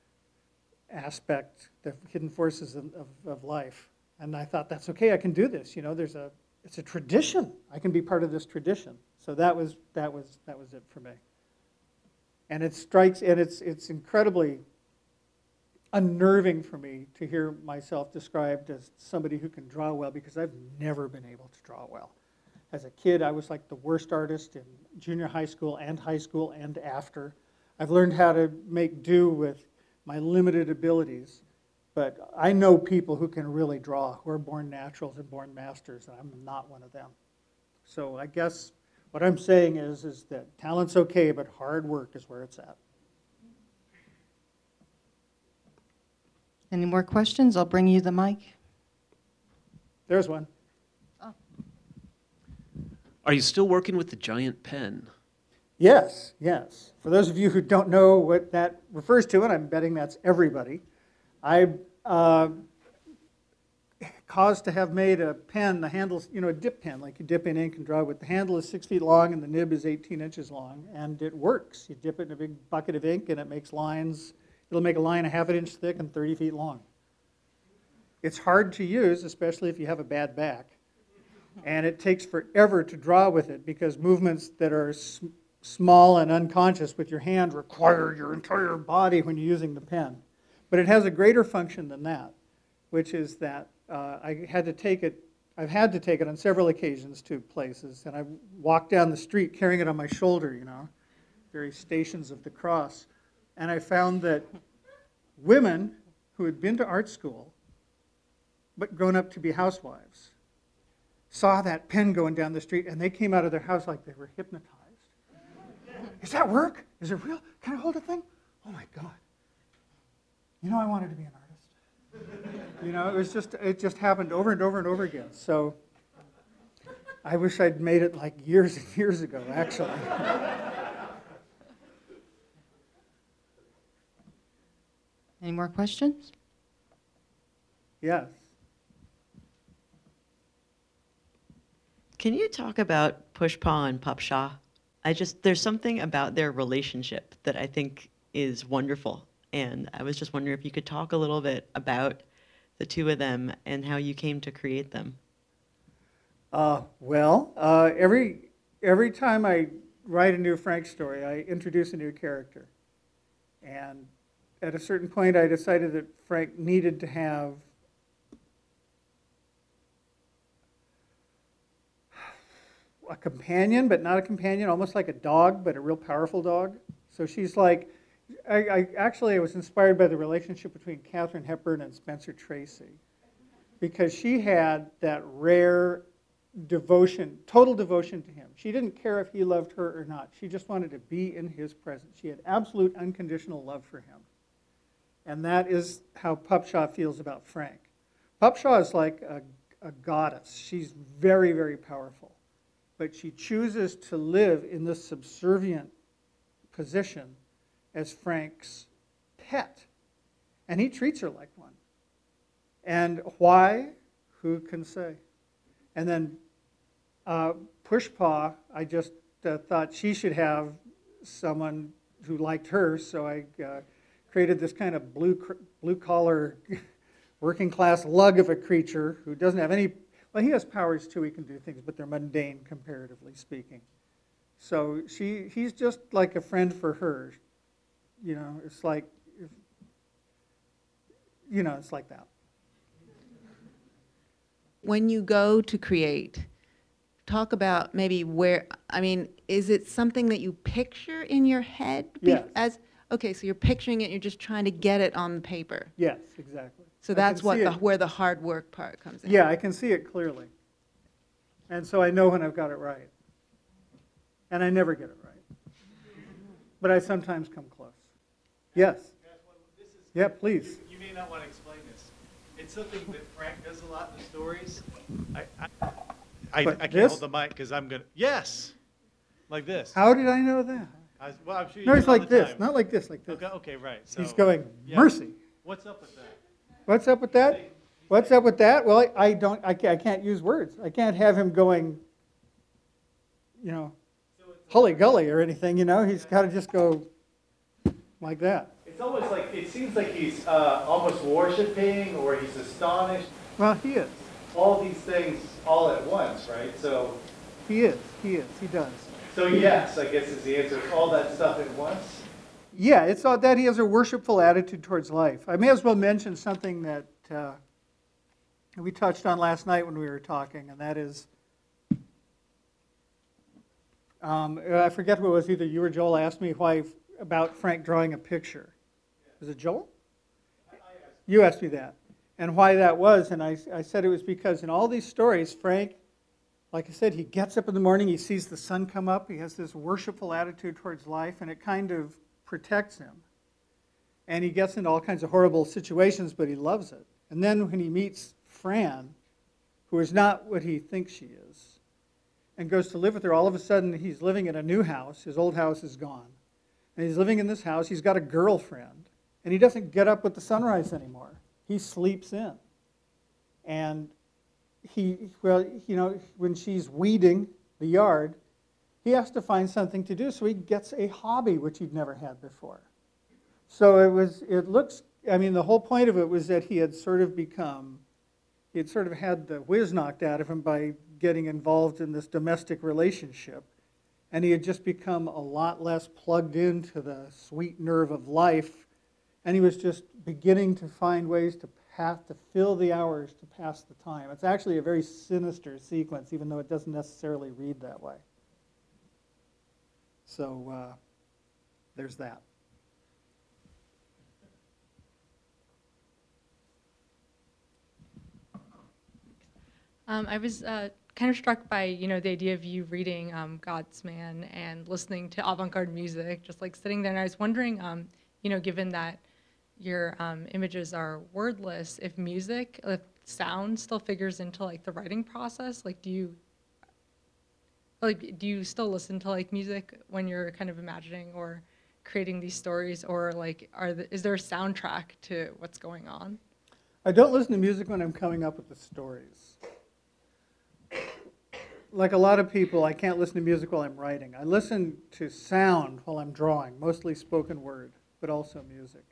aspect, the hidden forces of, of, of life. And I thought, that's okay, I can do this. You know, there's a It's a tradition. I can be part of this tradition. So that was that was that was it for me. And it strikes, and it's it's incredibly unnerving for me to hear myself described as somebody who can draw well, because I've never been able to draw well. As a kid, I was like the worst artist in junior high school and high school and after. I've learned how to make do with my limited abilities. But I know people who can really draw, who are born naturals and born masters, and I'm not one of them. So I guess what I'm saying is, is that talent's okay, but hard work is where it's at. Any more questions? I'll bring you the mic. There's one. Oh. Are you still working with the giant pen? Yes, yes. For those of you who don't know what that refers to, and I'm betting that's everybody, I uh, caused to have made a pen, the handle's, you know, a dip pen, like you dip in ink and draw with. The handle is six feet long and the nib is eighteen inches long, and it works. You dip it in a big bucket of ink and it makes lines. It'll make a line a half an inch thick and thirty feet long. It's hard to use, especially if you have a bad back, and it takes forever to draw with it because movements that are sm small and unconscious with your hand require your entire body when you're using the pen. But it has a greater function than that, which is that uh, I had to take it, I've had to take it on several occasions to places, and I walked down the street carrying it on my shoulder, you know, various stations of the cross, and I found that women who had been to art school but grown up to be housewives saw that pen going down the street, and they came out of their house like they were hypnotized. Does that work? Is it real? Can I hold a thing? Oh my God. You know, I wanted to be an artist. You know, it was just, it just happened over and over and over again. So I wish I'd made it like years and years ago, actually. Any more questions? Yes. Can you talk about Pushpa and Papsha? I just, there's something about their relationship that I think is wonderful. And I was just wondering if you could talk a little bit about the two of them and how you came to create them. Uh, well, uh, every, every time I write a new Frank story, I introduce a new character. And at a certain point, I decided that Frank needed to have a companion, but not a companion, almost like a dog, but a real powerful dog. So she's like, I, I actually I was inspired by the relationship between Katharine Hepburn and Spencer Tracy, because she had that rare devotion, total devotion to him. She didn't care if he loved her or not. She just wanted to be in his presence. She had absolute unconditional love for him. And that is how Pupshaw feels about Frank. Pupshaw is like a, a goddess. She's very, very powerful. But she chooses to live in this subservient position as Frank's pet. And he treats her like one. And why? Who can say? And then uh, Pushpaw, I just uh, thought she should have someone who liked her, so I uh, created this kind of blue, blue collar, working class lug of a creature who doesn't have any, well, he has powers too, he can do things, but they're mundane comparatively speaking. So she, he's just like a friend for her. You know, it's like, if, you know, it's like that. When you go to create, talk about maybe where, I mean, is it something that you picture in your head? be- Yes. As, okay, so you're picturing it, you're just trying to get it on the paper. Yes, exactly. So I that's can what see the, it. where the hard work part comes in. Yeah, I can see it clearly. And so I know when I've got it right. And I never get it right. But I sometimes come close. Yes. Yeah, please. You may not want to explain this. It's something that Frank does a lot in the stories. I, I, I, But I can't this? hold the mic because I'm going to, yes, like this. How did I know that? I, was- well, I'm sure you No, do he's it all like the this, time. not like this, like this. Okay, okay, right. So, He's going, yeah. mercy. What's up with that? What's up with that? What's up with that? Well, I, I don't, I can't, I can't use words. I can't have him going, you know, hully gully or anything, you know. He's got to just go like that. It's almost like, it seems like he's uh, almost worshiping, or he's astonished. Well, he is. All these things all at once, right? So, He is. He is. He does. so yes, I guess is the answer. All that stuff at once. Yeah, it's all that he has a worshipful attitude towards life. I may as well mention something that uh, we touched on last night when we were talking, and that is, um, I forget who it was, either you or Joel asked me why about Frank drawing a picture. Was it Joel? You asked me that, and why that was, and I, I said it was because in all these stories, Frank, like I said, he gets up in the morning, he sees the sun come up, he has this worshipful attitude towards life, and it kind of protects him. And he gets into all kinds of horrible situations, but he loves it. And then when he meets Fran, who is not what he thinks she is, and goes to live with her, all of a sudden he's living in a new house. His old house is gone. And he's living in this house. He's got a girlfriend. And he doesn't get up with the sunrise anymore. He sleeps in. And he, well, you know, when she's weeding the yard, he has to find something to do, so he gets a hobby which he'd never had before. So it was, it looks, I mean, the whole point of it was that he had sort of become, he had sort of had the whiz knocked out of him by getting involved in this domestic relationship. And he had just become a lot less plugged into the sweet nerve of life. And he was just beginning to find ways to pass, to fill the hours to pass the time. It's actually a very sinister sequence, even though it doesn't necessarily read that way. So uh, there's that. Um, I was uh, kind of struck by, you know, the idea of you reading um, God's Man and listening to avant-garde music, just like sitting there. And I was wondering, um, you know, given that your um, images are wordless, if music, if sound still figures into like the writing process, like do you, like do you still listen to like music when you're kind of imagining or creating these stories, or like are the, is there a soundtrack to what's going on? I don't listen to music when I'm coming up with the stories. Like a lot of people, I can't listen to music while I'm writing. I listen to sound while I'm drawing, mostly spoken word, but also music.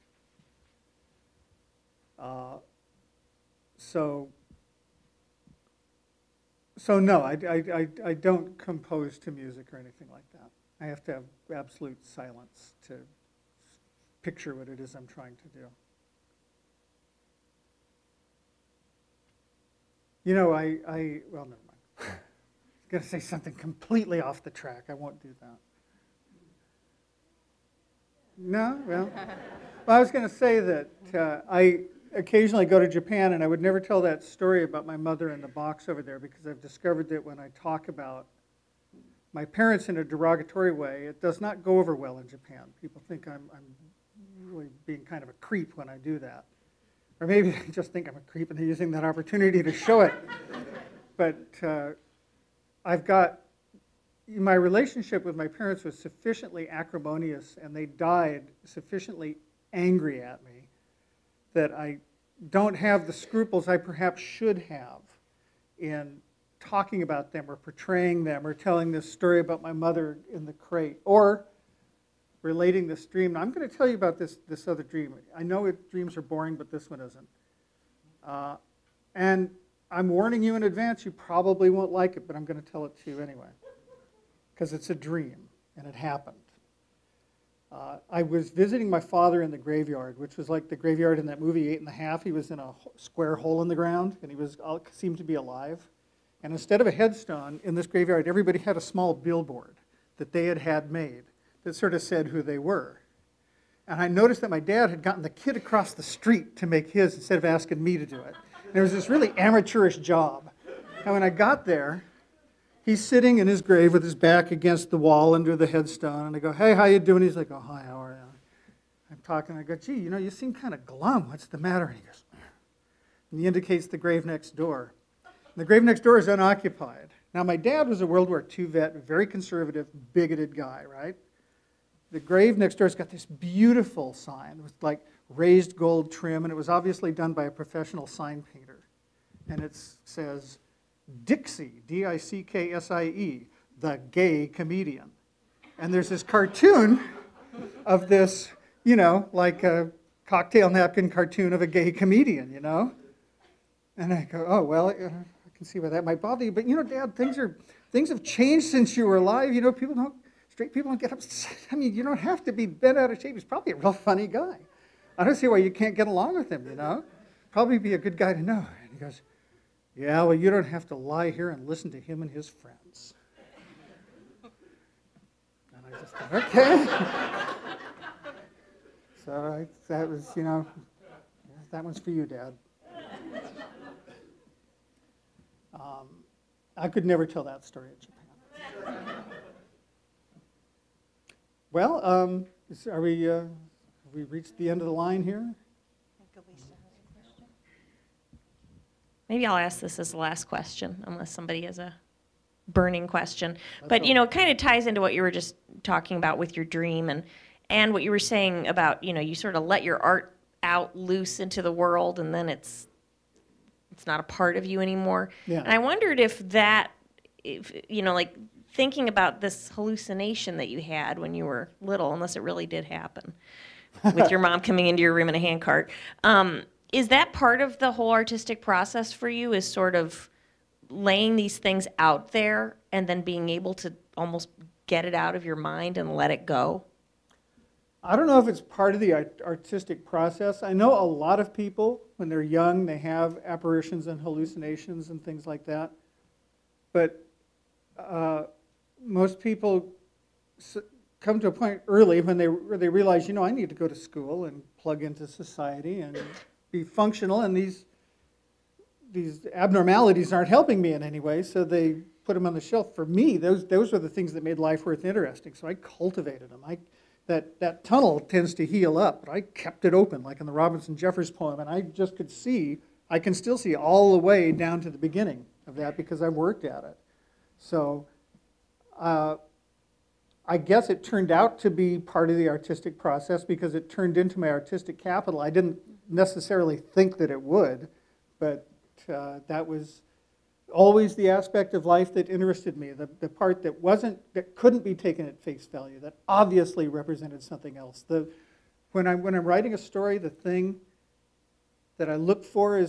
Uh, so, so no, I, I, I, I don't compose to music or anything like that. I have to have absolute silence to picture what it is I'm trying to do. You know, I, I well, never mind. I was going to say something completely off the track. I won't do that. No? Well, well I was going to say that uh, I occasionally go to Japan, and I would never tell that story about my mother in the box over there, because I've discovered that when I talk about my parents in a derogatory way, it does not go over well in Japan. People think I'm, I'm really being kind of a creep when I do that. Or maybe they just think I'm a creep and they're using that opportunity to show it. But uh, I've got, my relationship with my parents was sufficiently acrimonious, and they died sufficiently angry at me, that I don't have the scruples I perhaps should have in talking about them or portraying them or telling this story about my mother in the crate or relating this dream. Now, I'm going to tell you about this, this other dream. I know it, dreams are boring, but this one isn't. Uh, and I'm warning you in advance, you probably won't like it, but I'm going to tell it to you anyway, because it's a dream, and it happened. Uh, I was visiting my father in the graveyard, which was like the graveyard in that movie Eight and a Half. He was in a square hole in the ground, and he was seemed to be alive. And instead of a headstone in this graveyard, everybody had a small billboard that they had had made that sort of said who they were. And I noticed that my dad had gotten the kid across the street to make his instead of asking me to do it. And it was this really amateurish job. And when I got there, he's sitting in his grave with his back against the wall under the headstone. And I go, hey, how you doing? He's like, oh, hi, how are you? I'm talking. I go, gee, you know, you seem kind of glum. What's the matter? And he goes, and he indicates the grave next door. And the grave next door is unoccupied. Now, my dad was a World War Two vet, very conservative, bigoted guy, right? The grave next door has got this beautiful sign with like raised gold trim, and it was obviously done by a professional sign painter. And it says, Dixie, D I C K S I E, the gay comedian. And there's this cartoon of this, you know, like a cocktail napkin cartoon of a gay comedian, you know? And I go, oh, well, I can see why that might bother you. But, you know, Dad, things are things have changed since you were alive. You know, people don't, straight people don't get upset. I mean, you don't have to be bent out of shape. He's probably a real funny guy. I don't see why you can't get along with him, you know? Probably be a good guy to know. And he goes, yeah, well, you don't have to lie here and listen to him and his friends. And I just thought, okay. So I, that was, you know, that one's for you, Dad. Um, I could never tell that story in Japan. Well, um, is, are we, uh, have we reached the end of the line here? Maybe I'll ask this as the last question, unless somebody has a burning question. That's But, all. you know, it kind of ties into what you were just talking about with your dream and, and what you were saying about, you know, you sort of let your art out loose into the world, and then it's it's not a part of you anymore. Yeah. And I wondered if that, if, you know, like thinking about this hallucination that you had when you were little, unless it really did happen, with your mom coming into your room in a handcart, um, is that part of the whole artistic process for you, is sort of laying these things out there and then being able to almost get it out of your mind and let it go? I don't know if it's part of the art artistic process. I know a lot of people, when they're young, they have apparitions and hallucinations and things like that. But uh, most people s come to a point early when they, where they realize, you know, I need to go to school and plug into society and be functional, and these these abnormalities aren't helping me in any way, so they put them on the shelf. For me, those those were the things that made life worth interesting, so I cultivated them. I, that, that tunnel tends to heal up, but I kept it open, like in the Robinson Jeffers poem, and I just could see, I can still see all the way down to the beginning of that because I've worked at it. So uh, I guess it turned out to be part of the artistic process because it turned into my artistic capital. I didn't necessarily think that it would, but uh, that was always the aspect of life that interested me, the, the part that wasn't, that couldn't be taken at face value, that obviously represented something else. The, when, I'm, when I'm writing a story, the thing that I look for is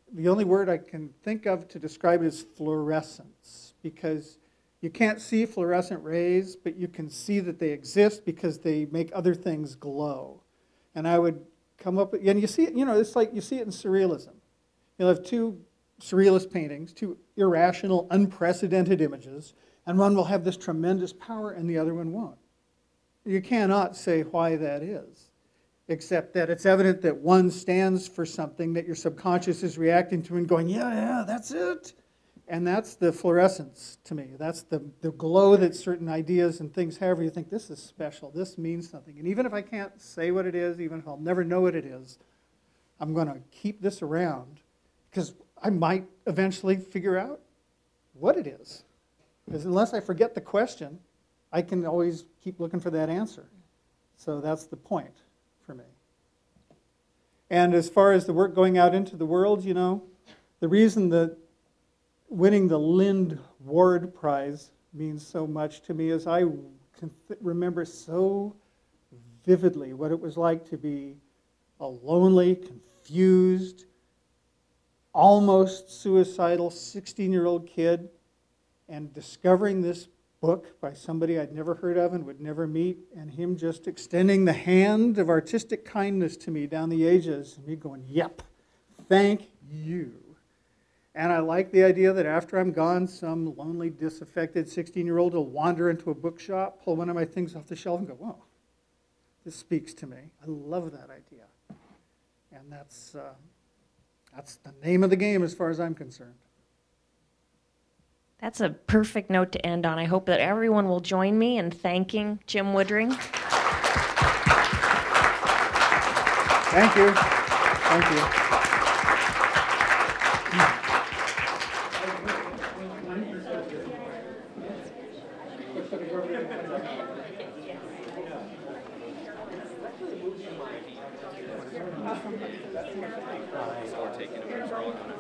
the only word I can think of to describe it is fluorescence, because you can't see fluorescent rays, but you can see that they exist because they make other things glow. And I would come up with, and you see it, you know, it's like you see it in surrealism. You'll have two surrealist paintings, two irrational, unprecedented images, and one will have this tremendous power and the other one won't. You cannot say why that is, except that it's evident that one stands for something that your subconscious is reacting to and going, yeah, yeah, that's it. And that's the fluorescence to me. That's the, the glow that certain ideas and things have where you think, this is special, this means something. And even if I can't say what it is, even if I'll never know what it is, I'm going to keep this around because I might eventually figure out what it is. Because unless I forget the question, I can always keep looking for that answer. So that's the point for me. And as far as the work going out into the world, you know, the reason that winning the Lynd Ward Prize means so much to me is I can remember so vividly what it was like to be a lonely, confused, almost suicidal sixteen-year-old kid and discovering this book by somebody I'd never heard of and would never meet, and him just extending the hand of artistic kindness to me down the ages, and me going, yep, thank you. And I like the idea that after I'm gone, some lonely, disaffected sixteen-year-old will wander into a bookshop, pull one of my things off the shelf and go, whoa, this speaks to me. I love that idea. And that's, uh, that's the name of the game as far as I'm concerned. That's a perfect note to end on. I hope that everyone will join me in thanking Jim Woodring. Thank you. Thank you. Taking a picture.